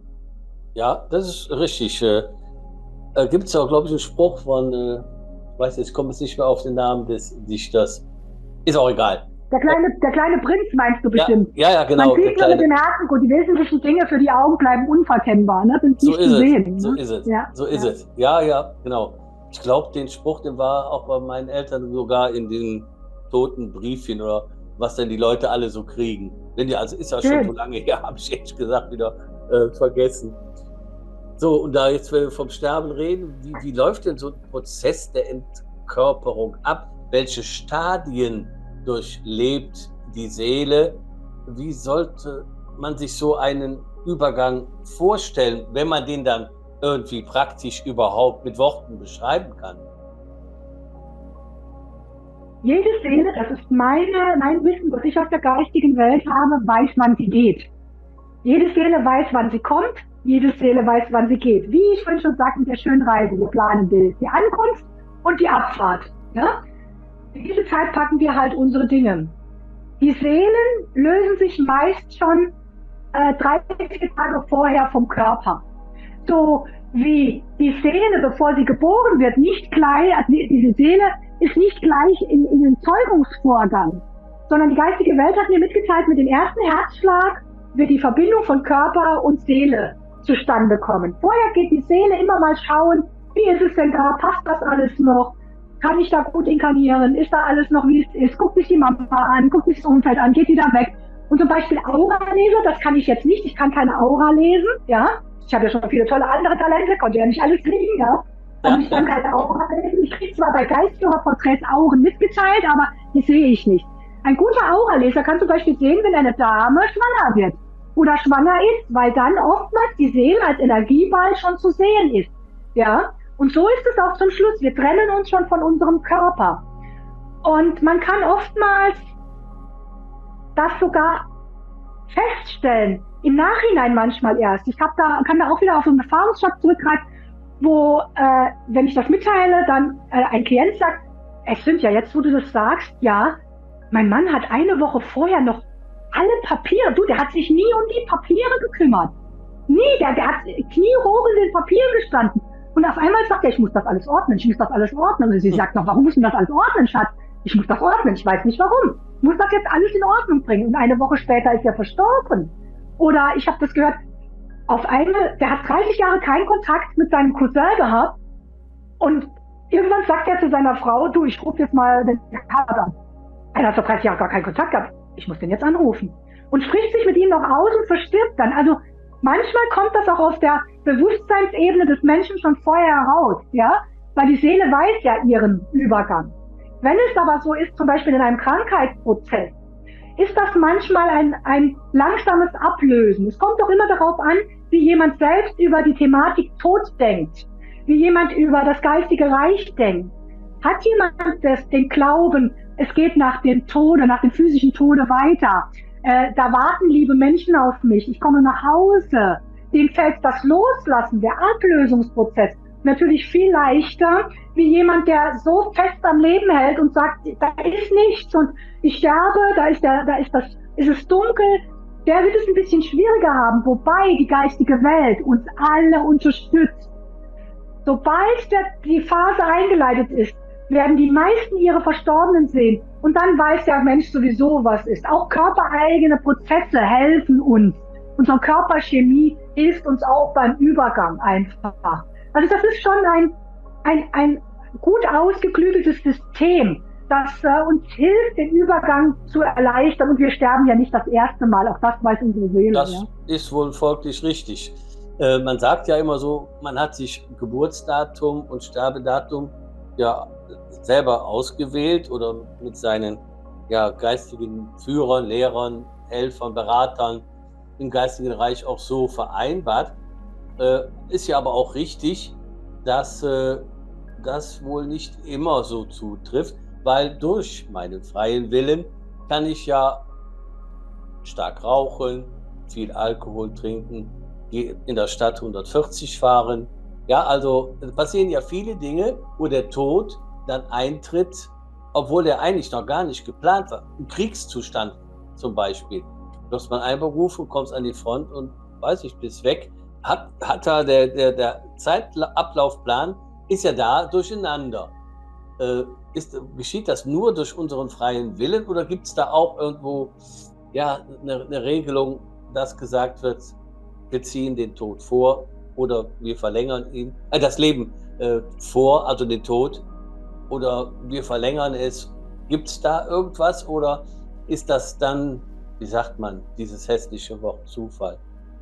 Ja, das ist richtig. Äh, äh, Gibt es auch, glaube ich, einen Spruch von, äh, ich weiß jetzt, ich komme jetzt nicht mehr auf den Namen des Dichters. Ist auch egal. Der kleine, der kleine Prinz meinst du bestimmt. Ja, ja, ja, genau. Man sieht nur mit dem Herzen gut, die wesentlichen Dinge für die Augen bleiben unverkennbar, ne? Sind so nicht ist zu es. sehen. So ne? ist es. Ja, so ist ja. es. Ja, ja, genau. Ich glaube, den Spruch, den war auch bei meinen Eltern sogar in den toten Briefchen oder was denn die Leute alle so kriegen. Denn ja, also ist ja schon so lange her, habe ich ehrlich gesagt wieder äh, vergessen. So, und da jetzt, wenn wir vom Sterben reden, wie, wie läuft denn so ein Prozess der Entkörperung ab? Welche Stadien durchlebt die Seele? Wie sollte man sich so einen Übergang vorstellen, wenn man den dann irgendwie praktisch überhaupt mit Worten beschreiben kann? Jede Seele, das ist meine, mein Wissen, was ich aus der geistigen Welt habe, weiß, wann sie geht. Jede Seele weiß, wann sie kommt jede Seele weiß, wann sie geht. Wie ich vorhin schon sagte, mit der schönen Reise, wir planen die, die Ankunft und die Abfahrt. Ja? In diese Zeit packen wir halt unsere Dinge. Die Seelen lösen sich meist schon äh, drei, vier Tage vorher vom Körper. So wie die Seele, bevor sie geboren wird, nicht gleich, also diese Seele ist nicht gleich in, in den Zeugungsvorgang, sondern die geistige Welt hat mir mitgeteilt, mit dem ersten Herzschlag wird die Verbindung von Körper und Seele zustande kommen. Vorher geht die Seele immer mal schauen, wie ist es denn da, passt das alles noch, kann ich da gut inkarnieren, ist da alles noch, wie es ist, guckt sich die Mama an, guckt sich das Umfeld an, geht die da weg. Und zum Beispiel Aura-Leser, das kann ich jetzt nicht, ich kann keine Aura lesen, ja. Ich habe ja schon viele tolle andere Talente, konnte ja nicht alles kriegen, ja. Und ich kann keine Aura lesen. Ich kriege zwar bei Geistführerporträts Auren mitgeteilt, aber die sehe ich nicht. Ein guter Auraleser kann zum Beispiel sehen, wenn eine Dame schwanger wird oder schwanger ist, weil dann oftmals die Seele als Energieball schon zu sehen ist, ja. Und so ist es auch zum Schluss. Wir trennen uns schon von unserem Körper. Und man kann oftmals das sogar feststellen, im Nachhinein manchmal erst. Ich hab da, kann da auch wieder auf so einen Erfahrungsschatz zurückgreifen, wo, äh, wenn ich das mitteile, dann äh, ein Klient sagt, es stimmt ja, jetzt wo du das sagst, ja, mein Mann hat eine Woche vorher noch alle Papiere, du, der hat sich nie um die Papiere gekümmert. Nie, der, der hat kniehoch in den Papieren gestanden. Und auf einmal sagt er, ich muss das alles ordnen, ich muss das alles ordnen. Und sie sagt noch, warum musst du das alles ordnen, Schatz? Ich muss das ordnen, ich weiß nicht warum. Ich muss das jetzt alles in Ordnung bringen. Und eine Woche später ist er verstorben. Oder ich habe das gehört, auf einmal, der hat dreißig Jahre keinen Kontakt mit seinem Cousin gehabt. Und irgendwann sagt er zu seiner Frau, du, ich rufe jetzt mal den Kater an. Er hat vor dreißig Jahren gar keinen Kontakt gehabt. Ich muss den jetzt anrufen. Und spricht sich mit ihm noch aus und verstirbt dann. Also manchmal kommt das auch aus der Bewusstseinsebene des Menschen schon vorher heraus, ja, weil die Seele weiß ja ihren Übergang. Wenn es aber so ist, zum Beispiel in einem Krankheitsprozess, ist das manchmal ein, ein langsames Ablösen. Es kommt doch immer darauf an, wie jemand selbst über die Thematik Tod denkt, wie jemand über das geistige Reich denkt. Hat jemand das, den Glauben, es geht nach dem Tode, nach dem physischen Tode weiter, äh, da warten liebe Menschen auf mich, ich komme nach Hause, dem fällt das Loslassen, der Ablösungsprozess natürlich viel leichter, wie jemand, der so fest am Leben hält und sagt, da ist nichts und ich sterbe, da ist der, da ist das, ist es dunkel, der wird es ein bisschen schwieriger haben, wobei die geistige Welt uns alle unterstützt. Sobald der, die Phase eingeleitet ist, werden die meisten ihre Verstorbenen sehen und dann weiß der Mensch sowieso, was ist. Auch körpereigene Prozesse helfen uns. Unsere Körperchemie hilft uns auch beim Übergang einfach. Also das ist schon ein, ein, ein gut ausgeklügeltes System, das äh, uns hilft, den Übergang zu erleichtern. Und wir sterben ja nicht das erste Mal, auch das weiß unsere Seele. Das ja. ist wohl folglich richtig. Äh, man sagt ja immer so, man hat sich Geburtsdatum und Sterbedatum ja selber ausgewählt oder mit seinen ja, geistigen Führern, Lehrern, Helfern, Beratern im geistigen Reich auch so vereinbart. Äh, ist ja aber auch richtig, dass äh, das wohl nicht immer so zutrifft, weil durch meinen freien Willen kann ich ja stark rauchen, viel Alkohol trinken, in der Stadt hundertvierzig fahren. Ja, also passieren ja viele Dinge, wo der Tod dann eintritt, obwohl der eigentlich noch gar nicht geplant war. Ein Kriegszustand zum Beispiel. Du hast mal einberufen, kommst an die Front und weiß ich, bist weg. Hat, hat da der, der, der Zeitablaufplan ist ja da durcheinander. Äh, ist, geschieht das nur durch unseren freien Willen oder gibt es da auch irgendwo ja, eine, eine Regelung, dass gesagt wird, wir ziehen den Tod vor oder wir verlängern ihn, äh, das Leben äh, vor, also den Tod, oder wir verlängern es. Gibt es da irgendwas oder ist das dann, wie sagt man, dieses hässliche Wort Zufall?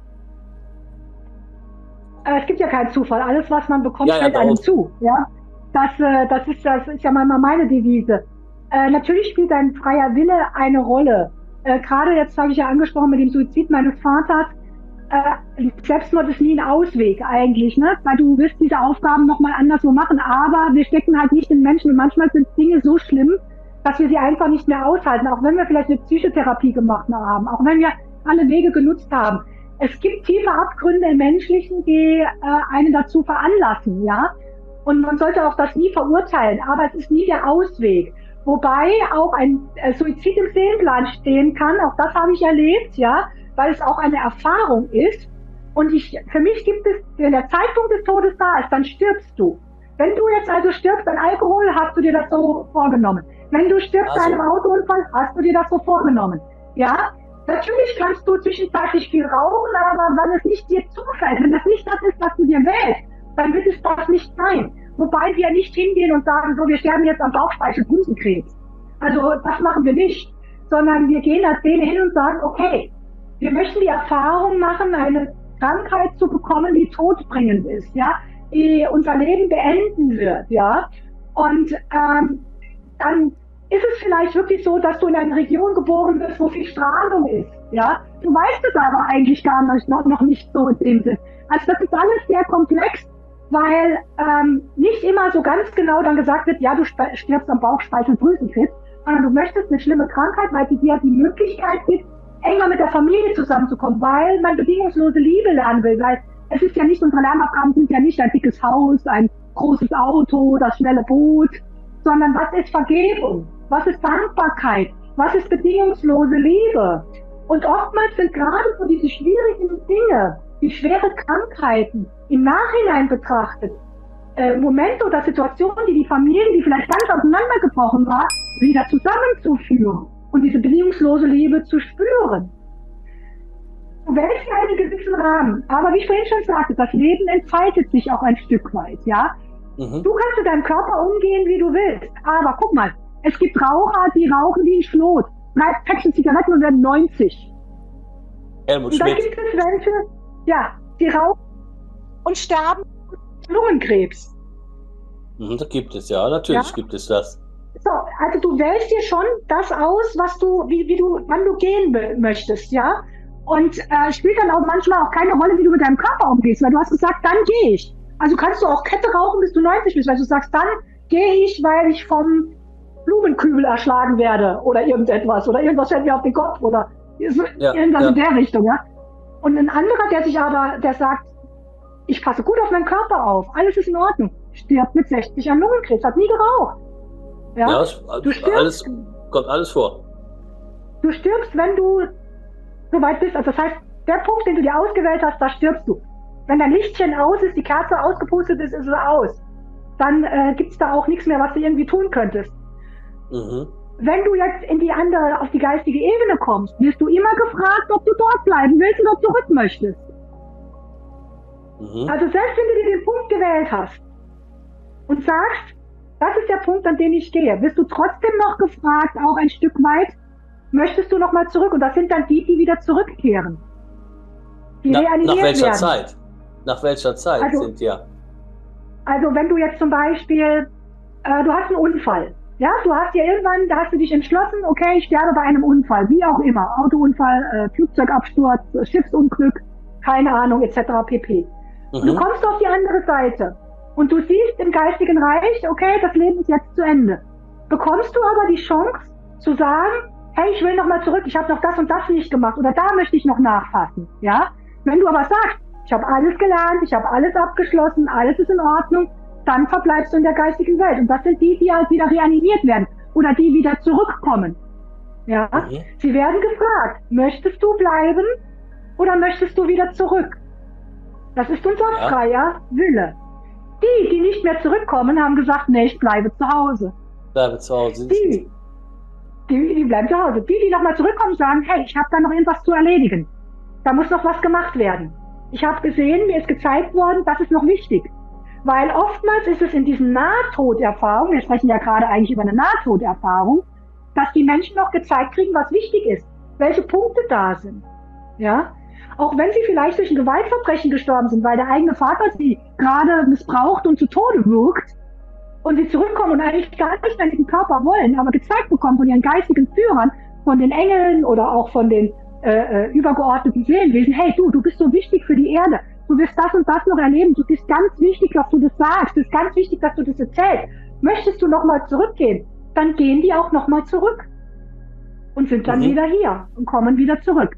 Es gibt ja keinen Zufall. Alles, was man bekommt, ja, ja, fällt einem zu. Ja? Das, äh, das, ist, das ist ja manchmal meine Devise. Äh, natürlich spielt ein freier Wille eine Rolle. Äh, Gerade jetzt habe ich ja angesprochen mit dem Suizid meines Vaters. Äh, Selbstmord ist nie ein Ausweg eigentlich, ne? Weil du wirst diese Aufgaben nochmal anderswo machen. Aber wir stecken halt nicht in Menschen. Und manchmal sind Dinge so schlimm, dass wir sie einfach nicht mehr aushalten. Auch wenn wir vielleicht eine Psychotherapie gemacht haben. Auch wenn wir alle Wege genutzt haben. Es gibt tiefe Abgründe im Menschlichen, die äh, einen dazu veranlassen, ja. Und man sollte auch das nie verurteilen, aber es ist nie der Ausweg. Wobei auch ein äh, Suizid im Seelenplan stehen kann, auch das habe ich erlebt, ja, weil es auch eine Erfahrung ist. Und ich, für mich gibt es, wenn der Zeitpunkt des Todes da ist, dann stirbst du. Wenn du jetzt also stirbst an Alkohol, hast du dir das so vorgenommen. Wenn du stirbst Also. an einem Autounfall, hast du dir das so vorgenommen. Ja, natürlich kannst du zwischenzeitlich viel rauchen, aber wenn es nicht dir zufällt, wenn das nicht das ist, was du dir wählst, dann wird es das nicht sein. Wobei wir nicht hingehen und sagen, so, wir sterben jetzt am Bauchspeicheldrüsenkrebs. Also das machen wir nicht, sondern wir gehen als Seele hin und sagen, okay, wir möchten die Erfahrung machen, eine Krankheit zu bekommen, die todbringend ist, ja, die unser Leben beenden wird, ja. Und ähm, dann ist es vielleicht wirklich so, dass du in einer Region geboren bist, wo viel Strahlung ist, ja. Du weißt es aber eigentlich gar nicht, noch, noch nicht so in dem Sinn. Also das ist alles sehr komplex, weil ähm, nicht immer so ganz genau dann gesagt wird, ja, du stirbst am Bauchspeicheldrüsenkrebs, sondern du möchtest eine schlimme Krankheit, weil sie dir die Möglichkeit gibt, enger mit der Familie zusammenzukommen, weil man bedingungslose Liebe lernen will, weil es ist ja nicht, unsere Lernaufgaben sind ja nicht ein dickes Haus, ein großes Auto, das schnelle Boot, sondern was ist Vergebung? Was ist Dankbarkeit? Was ist bedingungslose Liebe? Und oftmals sind gerade so diese schwierigen Dinge, die schwere Krankheiten im Nachhinein betrachtet, äh, Momente oder Situationen, die die Familien, die vielleicht ganz auseinandergebrochen war, wieder zusammenzuführen und diese bedingungslose Liebe zu spüren. Du wählst ja einen gewissen Rahmen, aber wie ich vorhin schon sagte, das Leben entfaltet sich auch ein Stück weit, ja. Mhm. Du kannst mit deinem Körper umgehen, wie du willst, aber guck mal, es gibt Raucher, die rauchen wie ein Schlot, drei Päckchen Zigaretten und werden neunzig. Helmut und dann Schmidt. gibt es welche, ja, die rauchen und sterben an Lungenkrebs. Mhm, da gibt es, ja, natürlich ja? gibt es das. So, also du wählst dir schon das aus, was du, wie, wie du, wann du gehen möchtest, ja. Und äh, spielt dann auch manchmal auch keine Rolle, wie du mit deinem Körper umgehst, weil du hast gesagt, dann gehe ich. Also kannst du auch Kette rauchen, bis du neunzig bist, weil du sagst, dann gehe ich, weil ich vom Blumenkübel erschlagen werde oder irgendetwas oder irgendwas fällt mir auf den Kopf oder so, ja, irgendwas ja. in der Richtung, ja. Und ein anderer, der sich aber, der sagt, ich passe gut auf meinen Körper auf, alles ist in Ordnung, stirbt mit sechzig an Lungenkrebs, hat nie geraucht. Ja, ja es, du stirbst, alles, kommt alles vor. Du stirbst, wenn du so weit bist. Also das heißt, der Punkt, den du dir ausgewählt hast, da stirbst du. Wenn dein Lichtchen aus ist, die Kerze ausgepustet ist, ist es aus. Dann äh, gibt es da auch nichts mehr, was du irgendwie tun könntest. Mhm. Wenn du jetzt in die andere, auf die geistige Ebene kommst, wirst du immer gefragt, ob du dort bleiben willst oder zurück möchtest. Mhm. Also selbst wenn du dir den Punkt gewählt hast und sagst, das ist der Punkt, an den ich gehe, wirst du trotzdem noch gefragt, auch ein Stück weit, möchtest du nochmal zurück? Und das sind dann die, die wieder zurückkehren. Die Na, reanimiert nach welcher werden. Zeit? Nach welcher Zeit also, sind ja? Also wenn du jetzt zum Beispiel, äh, du hast einen Unfall. Ja, du hast ja irgendwann, da hast du dich entschlossen, okay, ich sterbe bei einem Unfall, wie auch immer. Autounfall, äh, Flugzeugabsturz, Schiffsunglück, keine Ahnung, et cetera pp. Mhm. Und du kommst auf die andere Seite. Und du siehst im geistigen Reich, okay, das Leben ist jetzt zu Ende. Bekommst du aber die Chance zu sagen, hey, ich will noch mal zurück, ich habe noch das und das nicht gemacht oder da möchte ich noch nachfassen, ja? Wenn du aber sagst, ich habe alles gelernt, ich habe alles abgeschlossen, alles ist in Ordnung, dann verbleibst du in der geistigen Welt. Und das sind die, die halt wieder reanimiert werden oder die wieder zurückkommen, ja? Mhm. Sie werden gefragt, möchtest du bleiben oder möchtest du wieder zurück? Das ist unser ja. freier Wille. Die, die nicht mehr zurückkommen, haben gesagt, nee, ich bleibe zu Hause. Bleibe zu Hause. Die, die, die bleiben zu Hause. Die, die nochmal zurückkommen, sagen, hey, ich habe da noch irgendwas zu erledigen. Da muss noch was gemacht werden. Ich habe gesehen, mir ist gezeigt worden, das ist noch wichtig. Weil oftmals ist es in diesen Nahtoderfahrungen, wir sprechen ja gerade eigentlich über eine Nahtoderfahrung, dass die Menschen noch gezeigt kriegen, was wichtig ist, welche Punkte da sind. Ja? Auch wenn sie vielleicht durch ein Gewaltverbrechen gestorben sind, weil der eigene Vater sie gerade missbraucht und zu Tode wirkt und sie zurückkommen und eigentlich gar nicht mehr in den Körper wollen, aber gezeigt bekommen von ihren geistigen Führern, von den Engeln oder auch von den äh, übergeordneten Seelenwesen, hey du, du bist so wichtig für die Erde, du wirst das und das noch erleben, du bist ganz wichtig, dass du das sagst, es ist ganz wichtig, dass du das erzählst. Möchtest du nochmal zurückgehen, dann gehen die auch nochmal zurück und sind dann mhm. wieder hier und kommen wieder zurück.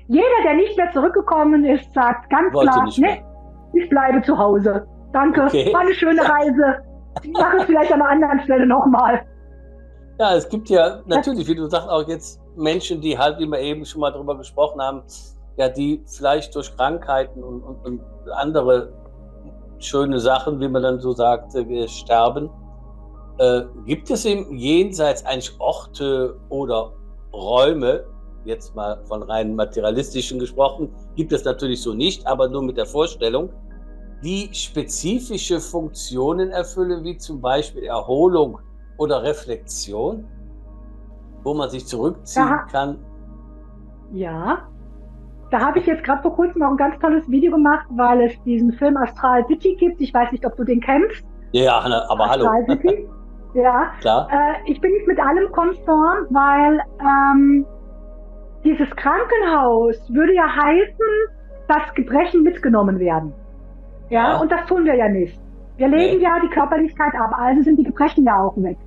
Jeder, der nicht mehr zurückgekommen ist, sagt ganz Wollte klar, nicht ne, mehr. ich bleibe zu Hause. Danke, Okay. war eine schöne Reise. Ich mache es vielleicht an einer anderen Stelle nochmal. Ja, es gibt ja natürlich, wie du sagst, auch jetzt Menschen, die halt, wie wir eben schon mal drüber gesprochen haben, ja, die vielleicht durch Krankheiten und, und, und andere schöne Sachen, wie man dann so sagt, äh, sterben. Äh, gibt es im Jenseits eigentlich Orte oder Räume, jetzt mal von rein materialistischen gesprochen, gibt es natürlich so nicht, aber nur mit der Vorstellung, die spezifische Funktionen erfüllen, wie zum Beispiel Erholung oder Reflexion, wo man sich zurückziehen Ja. kann? Ja, da habe ich jetzt gerade vor kurzem auch ein ganz tolles Video gemacht, weil es diesen Film Astral City gibt. Ich weiß nicht, ob du den kennst. Ja, aber hallo. Astral City. Ja, Klar. Äh, ich bin nicht mit allem konform, weil ähm, dieses Krankenhaus würde ja heißen, dass Gebrechen mitgenommen werden. Ja, Ja. und das tun wir ja nicht. Wir legen Nee. ja die Körperlichkeit ab, also sind die Gebrechen ja auch weg.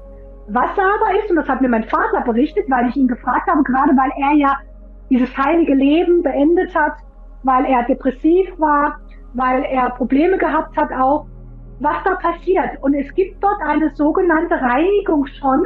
Was aber ist, und das hat mir mein Vater berichtet, weil ich ihn gefragt habe, gerade weil er ja dieses heilige Leben beendet hat, weil er depressiv war, weil er Probleme gehabt hat auch, was da passiert. Und es gibt dort eine sogenannte Reinigung schon,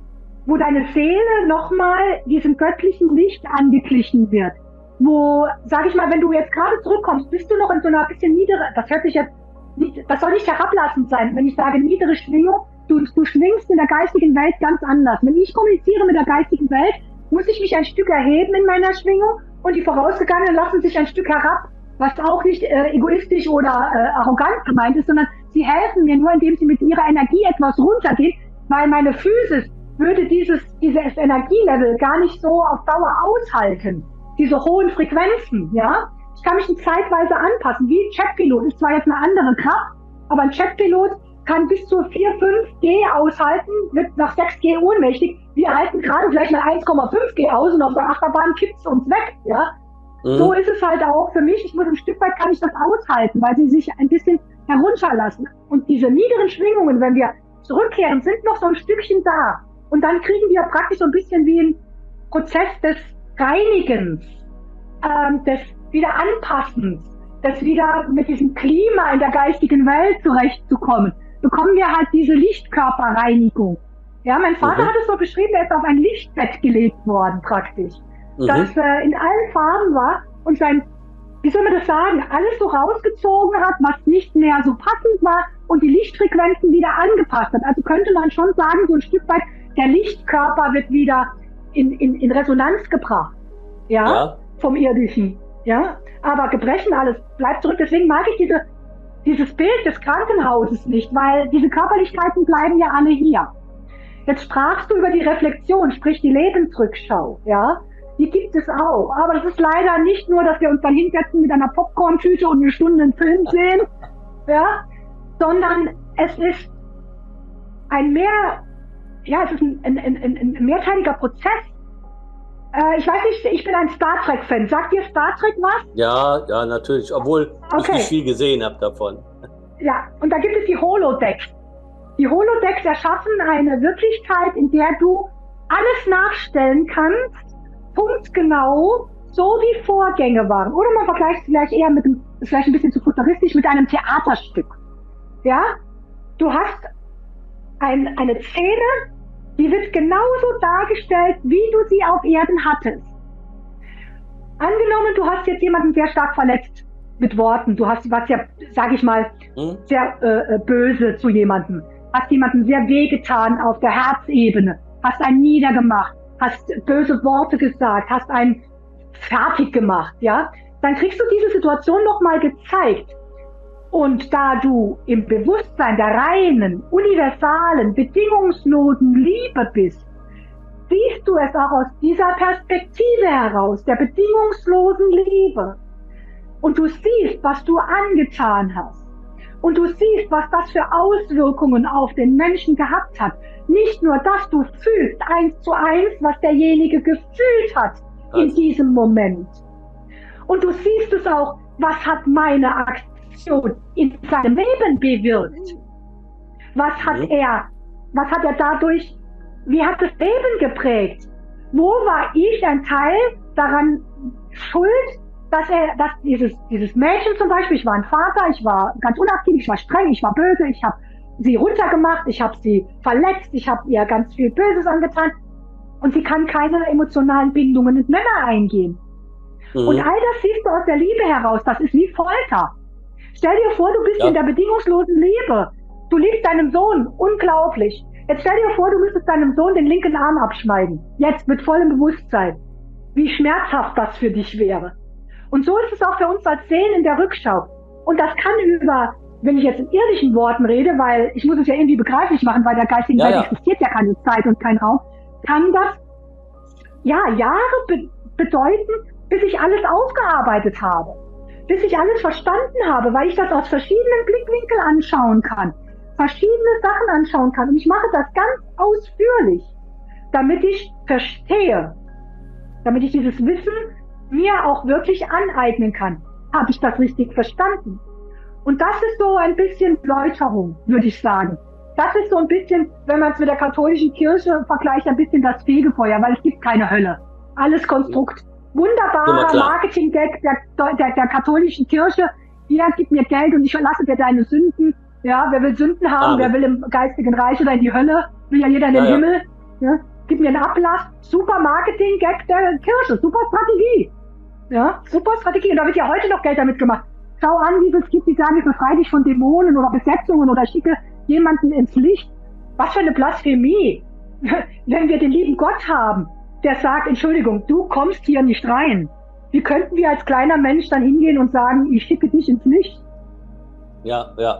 wo deine Seele nochmal diesem göttlichen Licht angeglichen wird. Wo, sag ich mal, wenn du jetzt gerade zurückkommst, bist du noch in so einer bisschen niedere, das hört sich jetzt nicht, das soll nicht herablassend sein, wenn ich sage niedere Schwingung, du, du schwingst in der geistigen Welt ganz anders. Wenn ich kommuniziere mit der geistigen Welt, muss ich mich ein Stück erheben in meiner Schwingung und die Vorausgegangenen lassen sich ein Stück herab, was auch nicht äh, egoistisch oder äh, arrogant gemeint ist, sondern sie helfen mir nur, indem sie mit ihrer Energie etwas runtergehen, weil meine Physis würde dieses, dieses Energielevel gar nicht so auf Dauer aushalten. Diese hohen Frequenzen, ja. Ich kann mich zeitweise anpassen, wie ein Jetpilot, ist zwar jetzt eine andere Kraft, aber ein Jetpilot kann bis zu vier, fünf G aushalten, wird nach sechs G ohnmächtig. Wir halten gerade vielleicht mal eins Komma fünf G aus und auf der Achterbahn kippt es uns weg, ja. Mhm. So ist es halt auch für mich. Ich muss ein Stück weit kann ich das aushalten, weil sie sich ein bisschen herunterlassen. Und diese niederen Schwingungen, wenn wir zurückkehren, sind noch so ein Stückchen da. Und dann kriegen wir praktisch so ein bisschen wie ein Prozess des Reinigens, ähm, des Wiederanpassens, des wieder mit diesem Klima in der geistigen Welt zurechtzukommen, bekommen wir halt diese Lichtkörperreinigung. Ja, mein Vater mhm. hat es so beschrieben, er ist auf ein Lichtbett gelegt worden praktisch, mhm. das äh, in allen Farben war und sein, wie soll man das sagen, alles so rausgezogen hat, was nicht mehr so passend war und die Lichtfrequenzen wieder angepasst hat. Also könnte man schon sagen, so ein Stück weit, der Lichtkörper wird wieder in, in, in Resonanz gebracht, ja, ja, vom Irdischen, ja, aber Gebrechen, alles bleibt zurück, deswegen mag ich diese, dieses Bild des Krankenhauses nicht, weil diese Körperlichkeiten bleiben ja alle hier. Jetzt sprachst du über die Reflexion, sprich die Lebensrückschau, ja, die gibt es auch, aber es ist leider nicht nur, dass wir uns dann hinsetzen mit einer Popcorn-Tüte und eine Stunde einen Film sehen, ja, sondern es ist ein mehr, ja, es ist ein, ein, ein, ein, ein mehrteiliger Prozess. Äh, ich weiß nicht, ich bin ein Star Trek-Fan. Sagt dir Star Trek was? Ja, ja, natürlich, obwohl okay. ich nicht viel gesehen habe davon. Ja, und da gibt es die Holodecks. Die Holodecks erschaffen eine Wirklichkeit, in der du alles nachstellen kannst, punktgenau, so wie Vorgänge waren. Oder man vergleicht es vielleicht eher mit, dem, ist vielleicht ein bisschen zu futuristisch, mit einem Theaterstück. Ja, du hast ein, eine Szene, die wird genauso dargestellt, wie du sie auf Erden hattest. Angenommen, du hast jetzt jemanden sehr stark verletzt mit Worten. Du hast was ja, sag ich mal, hm? sehr äh, böse zu jemandem. Hast jemandem sehr wehgetan auf der Herzebene. Hast einen niedergemacht. Hast böse Worte gesagt. Hast einen fertig gemacht, ja. Dann kriegst du diese Situation nochmal gezeigt. Und da du im Bewusstsein der reinen, universalen, bedingungslosen Liebe bist, siehst du es auch aus dieser Perspektive heraus, der bedingungslosen Liebe. Und du siehst, was du angetan hast. Und du siehst, was das für Auswirkungen auf den Menschen gehabt hat. Nicht nur das, du fühlst eins zu eins, was derjenige gefühlt hat in diesem Moment. Und du siehst es auch, was hat meine Aktion in seinem Leben bewirkt? Was hat mhm. er, was hat er dadurch, wie hat das Leben geprägt? Wo war ich ein Teil daran schuld, dass er, dass dieses, dieses Mädchen zum Beispiel, ich war ein Vater, ich war ganz unaktiv, ich war streng, ich war böse, ich habe sie runtergemacht, ich habe sie verletzt, ich habe ihr ganz viel Böses angetan und sie kann keine emotionalen Bindungen mit Männern eingehen. Mhm. Und all das siehst du aus der Liebe heraus, das ist wie Folter. Stell dir vor, du bist ja. in der bedingungslosen Liebe, du liebst deinen Sohn, unglaublich. Jetzt stell dir vor, du müsstest deinem Sohn den linken Arm abschneiden, jetzt mit vollem Bewusstsein, wie schmerzhaft das für dich wäre. Und so ist es auch für uns als Seelen in der Rückschau. Und das kann über, wenn ich jetzt in irdischen Worten rede, weil ich muss es ja irgendwie begreiflich machen, weil der geistigen ja, Welt ja. existiert ja keine Zeit und kein Raum, kann das ja Jahre be- bedeuten, bis ich alles aufgearbeitet habe, bis ich alles verstanden habe, weil ich das aus verschiedenen Blickwinkeln anschauen kann, verschiedene Sachen anschauen kann. Und ich mache das ganz ausführlich, damit ich verstehe, damit ich dieses Wissen mir auch wirklich aneignen kann. Habe ich das richtig verstanden? Und das ist so ein bisschen Läuterung, würde ich sagen. Das ist so ein bisschen, wenn man es mit der katholischen Kirche vergleicht, ein bisschen das Fegefeuer, weil es gibt keine Hölle. Alles Konstrukt. Wunderbarer Marketing-Gag der, der, der katholischen Kirche. Hier, gib mir Geld und ich verlasse dir deine Sünden. Ja, wer will Sünden haben, Amen. Wer will im geistigen Reich oder in die Hölle, will ja jeder in den ja, Himmel. Ja. Gib mir einen Ablass. Super Marketing-Gag der Kirche. Super Strategie. Ja, super Strategie. Und da wird ja heute noch Geld damit gemacht. Schau an, wie es gibt, die sagen, ich befreie dich von Dämonen oder Besetzungen oder schicke jemanden ins Licht. Was für eine Blasphemie. Wenn wir den lieben Gott haben, der sagt, Entschuldigung, du kommst hier nicht rein. Wie könnten wir als kleiner Mensch dann hingehen und sagen, ich schicke dich ins Licht? Ja, ja.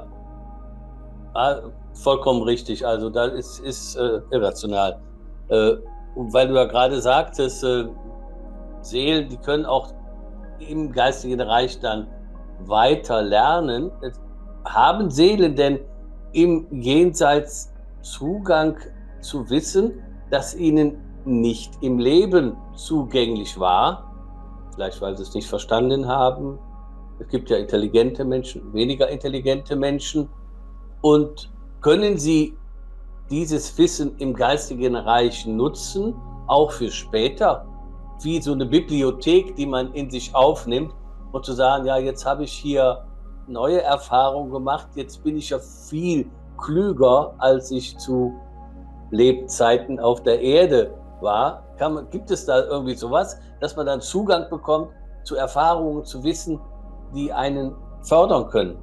Ah, vollkommen richtig. Also das ist, ist äh, irrational. Äh, und weil du ja gerade sagtest, äh, Seelen, die können auch im geistigen Reich dann weiter lernen. Haben Seelen denn im Jenseits Zugang zu Wissen, das ihnen nicht im Leben zugänglich war? Vielleicht, weil sie es nicht verstanden haben. Es gibt ja intelligente Menschen, weniger intelligente Menschen. Und können sie dieses Wissen im geistigen Reich nutzen, auch für später? Wie so eine Bibliothek, die man in sich aufnimmt und zu sagen, ja, jetzt habe ich hier neue Erfahrungen gemacht, jetzt bin ich ja viel klüger, als ich zu Lebzeiten auf der Erde war. Kann man, gibt es da irgendwie sowas, dass man dann Zugang bekommt zu Erfahrungen, zu Wissen, die einen fördern können?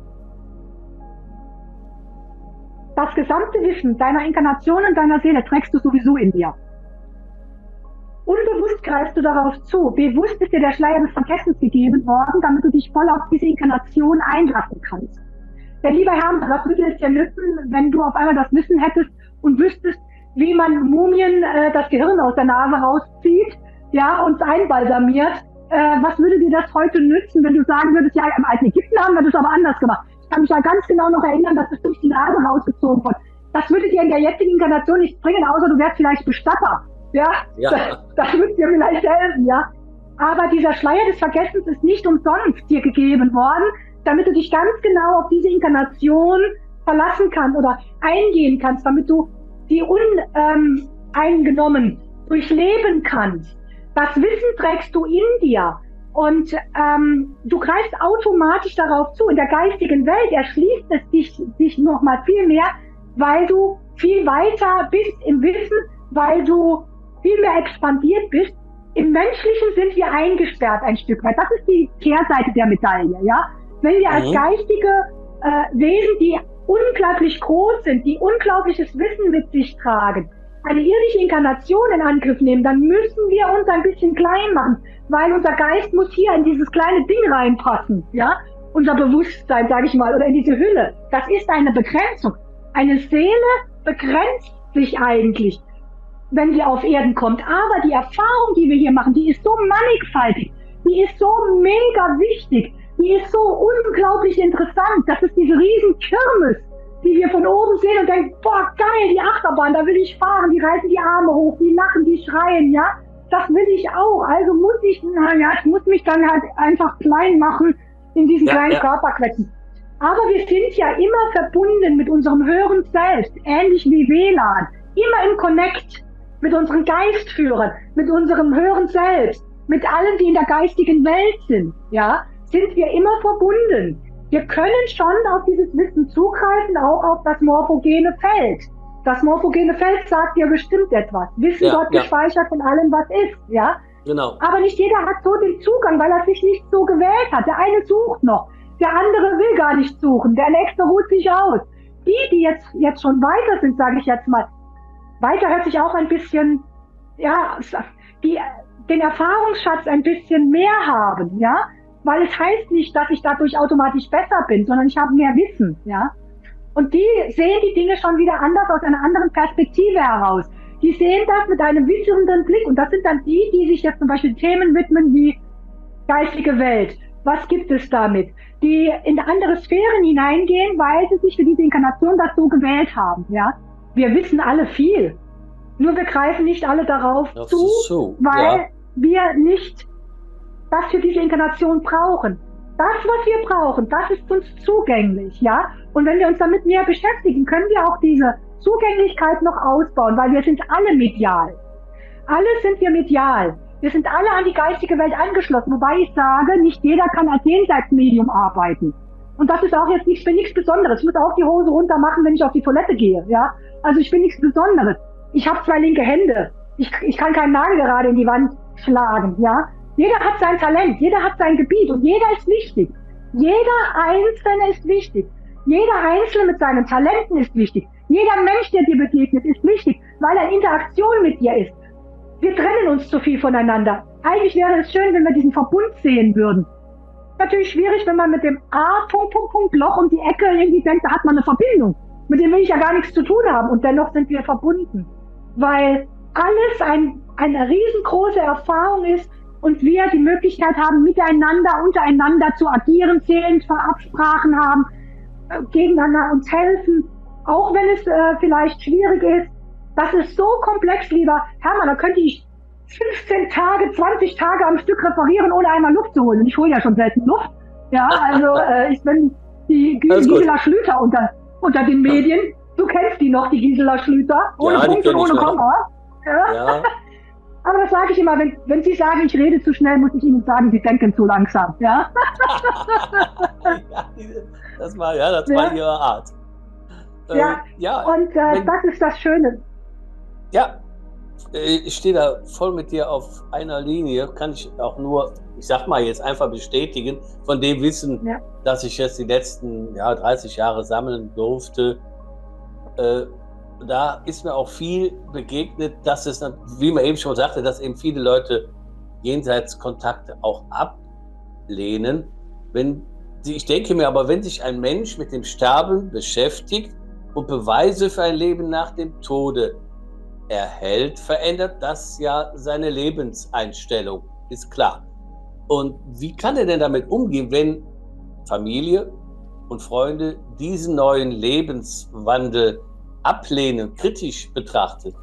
Das gesamte Wissen deiner Inkarnation und deiner Seele trägst du sowieso in dir. Unbewusst greifst du darauf zu. Bewusst ist dir der Schleier des Vergessens gegeben worden, damit du dich voll auf diese Inkarnation einlassen kannst. Denn lieber Herr, was würde es dir nützen, wenn du auf einmal das Wissen hättest und wüsstest, wie man Mumien äh, das Gehirn aus der Nase rauszieht, ja, und einbalsamiert. Äh, was würde dir das heute nützen, wenn du sagen würdest, ja, im alten Ägypten haben wir das aber anders gemacht. Ich kann mich da ganz genau noch erinnern, dass es durch die Nase rausgezogen wurde. Das würde dir in der jetzigen Inkarnation nichts bringen, außer du wärst vielleicht Bestatter. Ja, ja. Das, das würde dir vielleicht helfen, ja. Aber dieser Schleier des Vergessens ist nicht umsonst dir gegeben worden, damit du dich ganz genau auf diese Inkarnation verlassen kannst oder eingehen kannst, damit du die uneingenommen ähm, durchleben kannst. Das Wissen trägst du in dir und ähm, du greifst automatisch darauf zu. In der geistigen Welt erschließt es dich, dich noch mal viel mehr, weil du viel weiter bist im Wissen, weil du viel mehr expandiert bist. Im Menschlichen sind wir eingesperrt ein Stück weit. Das ist die Kehrseite der Medaille, ja. Wenn wir als geistige äh, Wesen, die unglaublich groß sind, die unglaubliches Wissen mit sich tragen, eine irdische Inkarnation in Angriff nehmen, dann müssen wir uns ein bisschen klein machen, weil unser Geist muss hier in dieses kleine Ding reinpassen, ja. Unser Bewusstsein, sage ich mal, oder in diese Hülle. Das ist eine Begrenzung. Eine Seele begrenzt sich eigentlich, wenn sie auf Erden kommt. Aber die Erfahrung, die wir hier machen, die ist so mannigfaltig, die ist so mega wichtig, die ist so unglaublich interessant. Das ist diese riesen Kirmes, die wir von oben sehen und denken, boah, geil, die Achterbahn, da will ich fahren, die reißen die Arme hoch, die lachen, die schreien, ja. Das will ich auch. Also muss ich, naja, ich muss mich dann halt einfach klein machen, in diesen ja, kleinen ja. Körper quetschen. Aber wir sind ja immer verbunden mit unserem höheren Selbst, ähnlich wie W L A N, immer im Connect mit unseren Geistführern, mit unserem höheren Selbst. mit allen, die in der geistigen Welt sind, ja, sind wir immer verbunden. Wir können schon auf dieses Wissen zugreifen, auch auf das morphogene Feld. Das morphogene Feld sagt ja bestimmt etwas. Wissen Ja, dort ja. gespeichert von allem, was ist, ja. Genau. Aber nicht jeder hat so den Zugang, weil er sich nicht so gewählt hat. Der eine sucht noch, der andere will gar nicht suchen, der nächste ruht sich aus. Die, die jetzt, jetzt schon weiter sind, sage ich jetzt mal, weiter hört sich auch ein bisschen, ja, die den Erfahrungsschatz ein bisschen mehr haben, ja, weil es heißt nicht, dass ich dadurch automatisch besser bin, sondern ich habe mehr Wissen, ja. Und die sehen die Dinge schon wieder anders aus einer anderen Perspektive heraus. Die sehen das mit einem wissenden Blick und das sind dann die, die sich jetzt zum Beispiel Themen widmen wie geistige Welt. Was gibt es damit? Die in andere Sphären hineingehen, weil sie sich für diese Inkarnation das so gewählt haben, ja. Wir wissen alle viel. Nur wir greifen nicht alle darauf Das zu, ist so, weil ja. wir nicht das für diese Inkarnation brauchen. Das, was wir brauchen, das ist uns zugänglich, ja. Und wenn wir uns damit näher beschäftigen, können wir auch diese Zugänglichkeit noch ausbauen, weil wir sind alle medial. Alle sind wir medial. Wir sind alle an die geistige Welt angeschlossen, wobei ich sage, nicht jeder kann als Jenseitsmedium arbeiten. Und das ist auch jetzt nicht, ich bin nichts Besonderes. Ich muss auch die Hose runter machen, wenn ich auf die Toilette gehe, ja. Also ich bin nichts Besonderes. Ich habe zwei linke Hände. Ich, ich kann keinen Nagel gerade in die Wand schlagen, ja. Jeder hat sein Talent, jeder hat sein Gebiet und jeder ist wichtig. Jeder Einzelne ist wichtig. Jeder Einzelne mit seinen Talenten ist wichtig. Jeder Mensch, der dir begegnet, ist wichtig, weil er in Interaktion mit dir ist. Wir trennen uns zu viel voneinander. Eigentlich wäre es schön, wenn wir diesen Verbund sehen würden. Natürlich schwierig, wenn man mit dem A, Punkt, Punkt, Punkt, Loch um die Ecke irgendwie denkt, da hat man eine Verbindung. Mit dem will ich ja gar nichts zu tun haben und dennoch sind wir verbunden. Weil alles ein, eine riesengroße Erfahrung ist und wir die Möglichkeit haben, miteinander, untereinander zu agieren, zählend Absprachen haben, äh, gegeneinander uns helfen, auch wenn es äh, vielleicht schwierig ist. Das ist so komplex, lieber Hermann, da könnte ich fünfzehn Tage, zwanzig Tage am Stück reparieren, ohne einmal Luft zu holen. Und ich hole ja schon selten Luft. Ja, also äh, ich bin die Gisela Schlüter unter, unter den Medien. Du kennst die noch, die Gisela Schlüter, ohne Ja, Punkt und ohne Komma. Ja. Ja. Aber das sage ich immer, wenn, wenn Sie sagen, ich rede zu schnell, muss ich Ihnen sagen, Sie denken zu langsam. Ja, Ja, das war, ja, das war Ja. Ihre Art. Äh, ja. ja, und äh, wenn- das ist das Schöne. ja, äh, ich stehe da voll mit dir auf einer Linie, kann ich auch nur, ich sag mal jetzt einfach bestätigen, von dem Wissen, Ja. das ich jetzt die letzten ja, dreißig Jahre sammeln durfte. Äh, da ist mir auch viel begegnet, dass es, wie man eben schon sagte, dass eben viele Leute Jenseitskontakte auch ablehnen. Wenn sie, ich denke mir aber, wenn sich ein Mensch mit dem Sterben beschäftigt und Beweise für ein Leben nach dem Tode erhält, verändert das ja seine Lebenseinstellung, ist klar. Und wie kann er denn damit umgehen, wenn Familie und Freunde diesen neuen Lebenswandel ablehnen, kritisch betrachtet?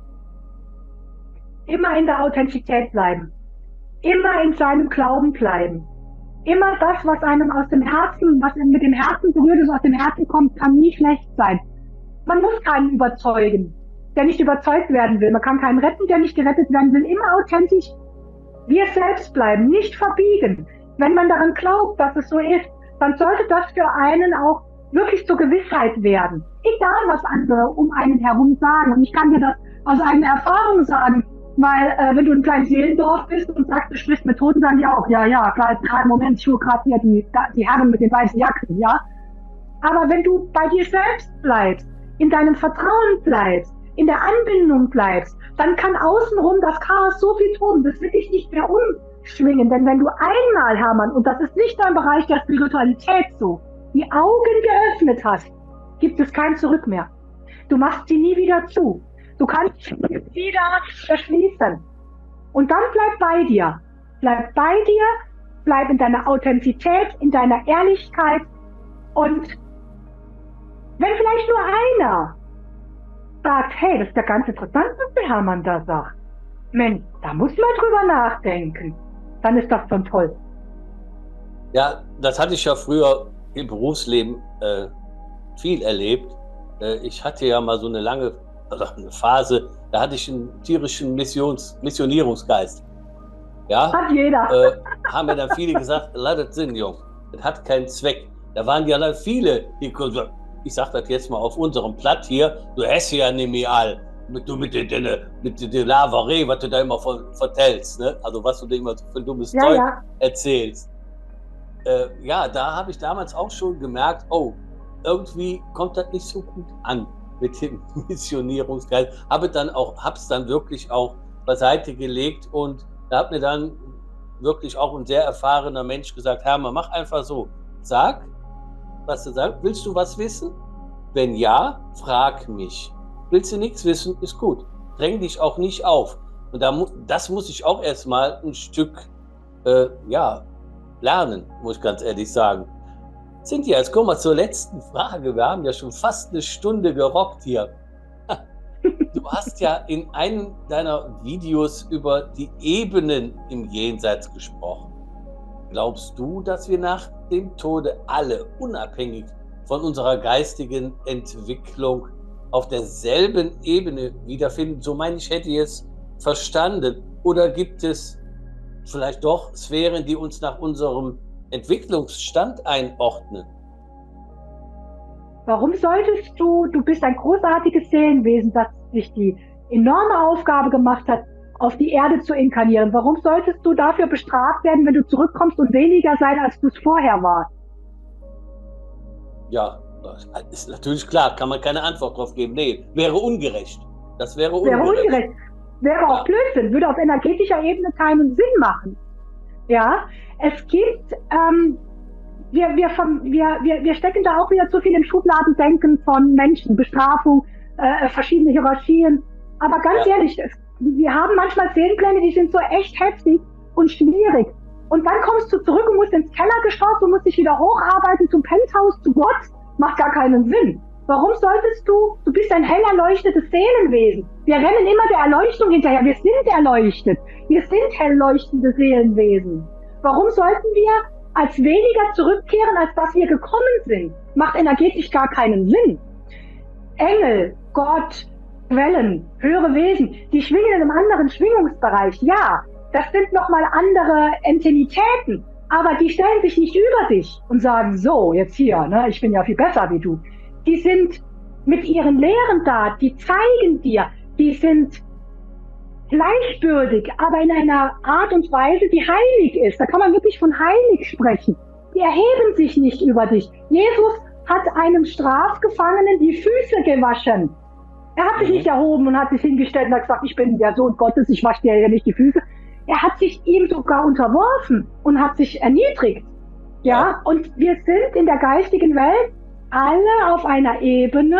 Immer in der Authentizität bleiben. Immer in seinem Glauben bleiben. Immer das, was einem aus dem Herzen, was mit dem Herzen berührt ist, aus dem Herzen kommt, kann nie schlecht sein. Man muss keinen überzeugen, der nicht überzeugt werden will. Man kann keinen retten, der nicht gerettet werden will. Immer authentisch wir selbst bleiben, nicht verbiegen. Wenn man daran glaubt, dass es so ist, dann sollte das für einen auch wirklich zur Gewissheit werden. Egal, was andere um einen herum sagen. Und ich kann dir das aus eigener Erfahrung sagen, weil äh, wenn du ein kleines Seelendorf bist und sagst, du sprichst mit Toten, sagen die auch, ja, ja, klar, gerade im Moment, ich hole gerade hier die, die Herren mit den weißen Jacken, ja. Aber wenn du bei dir selbst bleibst, in deinem Vertrauen bleibst, in der Anbindung bleibst, dann kann außenrum das Chaos so viel tun, das wird dich nicht mehr umschwingen. Denn wenn du einmal, Hermann, und das ist nicht dein Bereich der Spiritualität so, die Augen geöffnet hast, gibt es kein Zurück mehr. Du machst sie nie wieder zu. Du kannst sie wieder verschließen. Und dann bleib bei dir. Bleib bei dir, bleib in deiner Authentizität, in deiner Ehrlichkeit. Und wenn vielleicht nur einer sagt, hey, das ist ja ganz interessant, was der Hermann da sagt. Mensch, da muss man drüber nachdenken. Dann ist das schon toll. Ja, das hatte ich ja früher im Berufsleben äh, viel erlebt. Äh, ich hatte ja mal so eine lange also eine Phase, da hatte ich einen tierischen Missions, Missionierungsgeist. Ja, Hat jeder. äh, haben mir dann viele gesagt, lass das Sinn, Jung, das hat keinen Zweck. Da waren ja dann viele, die, ich sag das jetzt mal auf unserem Platt hier, du hast ja nicht mehr all, mit, du mit der mit der Lavaree, was du da immer vertellst, ne? Also was du da immer für dummes Ja, Zeug ja. erzählst. Äh, ja, da habe ich damals auch schon gemerkt, oh, irgendwie kommt das nicht so gut an mit dem Missionierungsgeist. Habe dann auch, hab's dann wirklich auch beiseite gelegt und da hat mir dann wirklich auch ein sehr erfahrener Mensch gesagt, Hermann, mach einfach so, sag, was du sagst. Willst du was wissen? Wenn ja, frag mich. Willst du nichts wissen? Ist gut. Dräng dich auch nicht auf. Und da, das muss ich auch erstmal ein Stück, äh, ja, lernen, muss ich ganz ehrlich sagen. Cynthia, jetzt kommen wir zur letzten Frage. Wir haben ja schon fast eine Stunde gerockt hier. Du hast ja in einem deiner Videos über die Ebenen im Jenseits gesprochen. Glaubst du, dass wir nach dem Tode alle, unabhängig von unserer geistigen Entwicklung, auf derselben Ebene wiederfinden? So meine ich, hätte ich es verstanden. Oder gibt es vielleicht doch Sphären, die uns nach unserem Entwicklungsstand einordnen? Warum solltest du, du bist ein großartiges Seelenwesen, das sich die enorme Aufgabe gemacht hat, auf die Erde zu inkarnieren. Warum solltest du dafür bestraft werden, wenn du zurückkommst und weniger sein, als du es vorher warst? Ja, ist natürlich klar, kann man keine Antwort drauf geben. Nee, wäre ungerecht. Das wäre ungerecht. Wäre ungerecht. Wäre auch Blödsinn, würde auf energetischer Ebene keinen Sinn machen. Ja, es gibt, ähm, wir, wir, vom, wir, wir, wir stecken da auch wieder zu viel im Schubladendenken von Menschen, Bestrafung, äh, verschiedene Hierarchien. Aber ganz ja. ehrlich, es, wir haben manchmal Seelenpläne, die sind so echt heftig und schwierig. Und dann kommst du zurück und musst ins Kellergeschoss und musst dich wieder hocharbeiten zum Penthouse, zu Gott. Macht gar keinen Sinn. Warum solltest du, du bist ein hell erleuchtetes Seelenwesen. Wir rennen immer der Erleuchtung hinterher. Wir sind erleuchtet. Wir sind hell leuchtende Seelenwesen. Warum sollten wir als weniger zurückkehren, als dass wir gekommen sind? Macht energetisch gar keinen Sinn. Engel, Gott, Quellen, höhere Wesen, die schwingen in einem anderen Schwingungsbereich. Ja, das sind nochmal andere Entitäten. Aber die stellen sich nicht über dich und sagen, so, jetzt hier, ne, ich bin ja viel besser wie du. Die sind mit ihren Lehren da, die zeigen dir, die sind gleichbürtig, aber in einer Art und Weise, die heilig ist. Da kann man wirklich von heilig sprechen. Die erheben sich nicht über dich. Jesus hat einem Strafgefangenen die Füße gewaschen. Er hat sich nicht erhoben und hat sich hingestellt und hat gesagt, ich bin der Sohn Gottes, ich wasche dir ja nicht die Füße. Er hat sich ihm sogar unterworfen und hat sich erniedrigt. Ja, und wir sind in der geistigen Welt alle auf einer Ebene,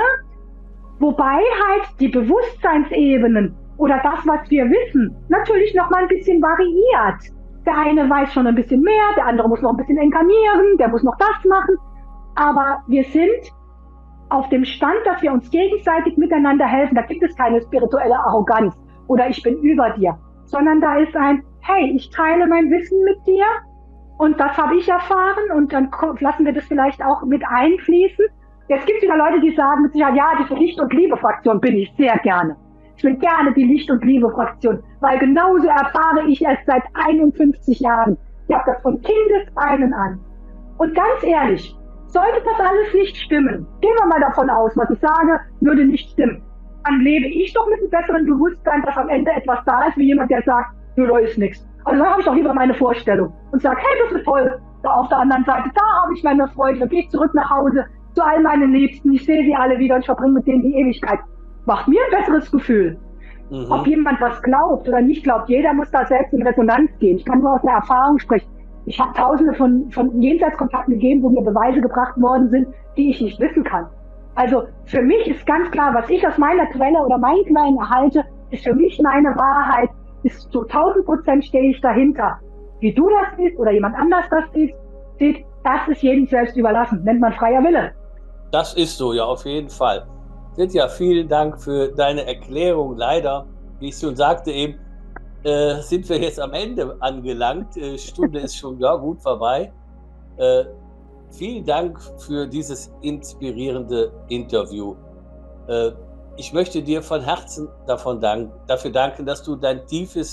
wobei halt die Bewusstseinsebenen oder das, was wir wissen, natürlich noch mal ein bisschen variiert. Der eine weiß schon ein bisschen mehr, der andere muss noch ein bisschen inkarnieren, der muss noch das machen. Aber wir sind auf dem Stand, dass wir uns gegenseitig miteinander helfen. Da gibt es keine spirituelle Arroganz oder ich bin über dir, sondern da ist ein, hey, ich teile mein Wissen mit dir und das habe ich erfahren und dann lassen wir das vielleicht auch mit einfließen. Jetzt gibt es wieder Leute, die sagen mit Sicherheit, ja, diese Licht- und Liebe-Fraktion bin ich sehr gerne. Ich bin gerne die Licht- und Liebe-Fraktion, weil genauso erfahre ich es seit einundfünfzig Jahren. Ich habe das von Kindesbeinen an. Und ganz ehrlich, sollte das alles nicht stimmen, gehen wir mal davon aus, was ich sage, würde nicht stimmen, dann lebe ich doch mit einem besseren Bewusstsein, dass am Ende etwas da ist, wie jemand, der sagt, du, da ist nichts. Also dann habe ich doch lieber meine Vorstellung und sage, hey, das ist toll. Da auf der anderen Seite, da habe ich meine Freude, dann gehe ich zurück nach Hause zu all meinen Liebsten, ich sehe sie alle wieder und ich verbringe mit denen die Ewigkeit. Macht mir ein besseres Gefühl. Mhm. Ob jemand was glaubt oder nicht glaubt, jeder muss da selbst in Resonanz gehen. Ich kann nur aus der Erfahrung sprechen. Ich habe tausende von, von Jenseitskontakten gegeben, wo mir Beweise gebracht worden sind, die ich nicht wissen kann. Also für mich ist ganz klar, was ich aus meiner Quelle oder meinen Quellen erhalte, ist für mich meine Wahrheit. Ist zu tausend Prozent stehe ich dahinter. Wie du das siehst oder jemand anders das sieht, das ist jedem selbst überlassen. Nennt man freier Wille. Das ist so, ja, auf jeden Fall. Cynthia, vielen Dank für deine Erklärung. Leider, wie ich schon sagte eben, äh, sind wir jetzt am Ende angelangt. Äh, Stunde ist schon ja, gut vorbei. Äh, vielen Dank für dieses inspirierende Interview. Äh, ich möchte dir von Herzen davon danken, dafür danken, dass du dein tiefes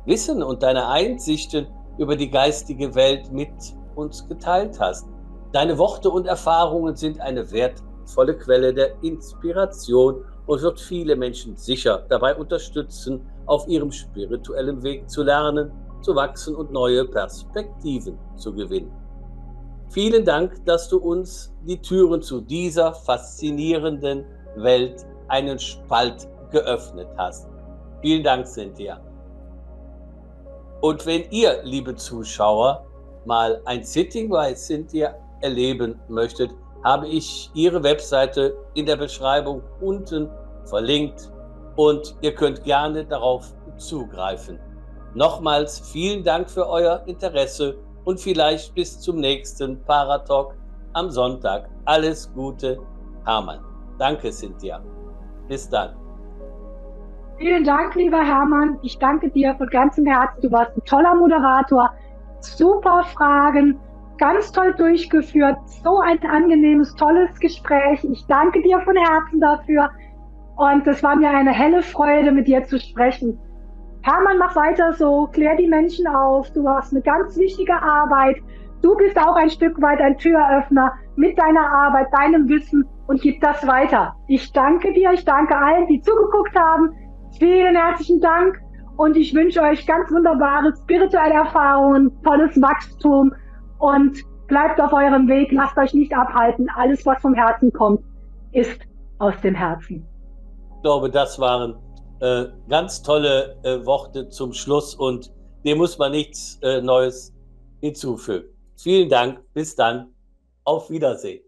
Wissen und deine Einsichten über die geistige Welt mit uns geteilt hast. Deine Worte und Erfahrungen sind eine wertvolle Quelle der Inspiration und wird viele Menschen sicher dabei unterstützen, auf ihrem spirituellen Weg zu lernen, zu wachsen und neue Perspektiven zu gewinnen. Vielen Dank, dass du uns die Türen zu dieser faszinierenden Welt einen Spalt geöffnet hast. Vielen Dank, Cynthia. Und wenn ihr, liebe Zuschauer, mal ein Sitting bei Cynthia erleben möchtet, habe ich ihre Webseite in der Beschreibung unten verlinkt und ihr könnt gerne darauf zugreifen. Nochmals vielen Dank für euer Interesse und vielleicht bis zum nächsten Paratalk am Sonntag. Alles Gute, Hermann. Danke, Cynthia. Bis dann. Vielen Dank, lieber Hermann. Ich danke dir von ganzem Herzen. Du warst ein toller Moderator. Super Fragen, ganz toll durchgeführt. So ein angenehmes, tolles Gespräch. Ich danke dir von Herzen dafür. Und es war mir eine helle Freude, mit dir zu sprechen. Hermann, mach weiter so. Klär die Menschen auf. Du hast eine ganz wichtige Arbeit. Du bist auch ein Stück weit ein Türöffner mit deiner Arbeit, deinem Wissen und gib das weiter. Ich danke dir. Ich danke allen, die zugeguckt haben. Vielen herzlichen Dank und ich wünsche euch ganz wunderbare spirituelle Erfahrungen, tolles Wachstum und bleibt auf eurem Weg, lasst euch nicht abhalten. Alles, was vom Herzen kommt, ist aus dem Herzen. Ich glaube, das waren äh, ganz tolle äh, Worte zum Schluss und dem muss man nichts äh, Neues hinzufügen. Vielen Dank, bis dann, auf Wiedersehen.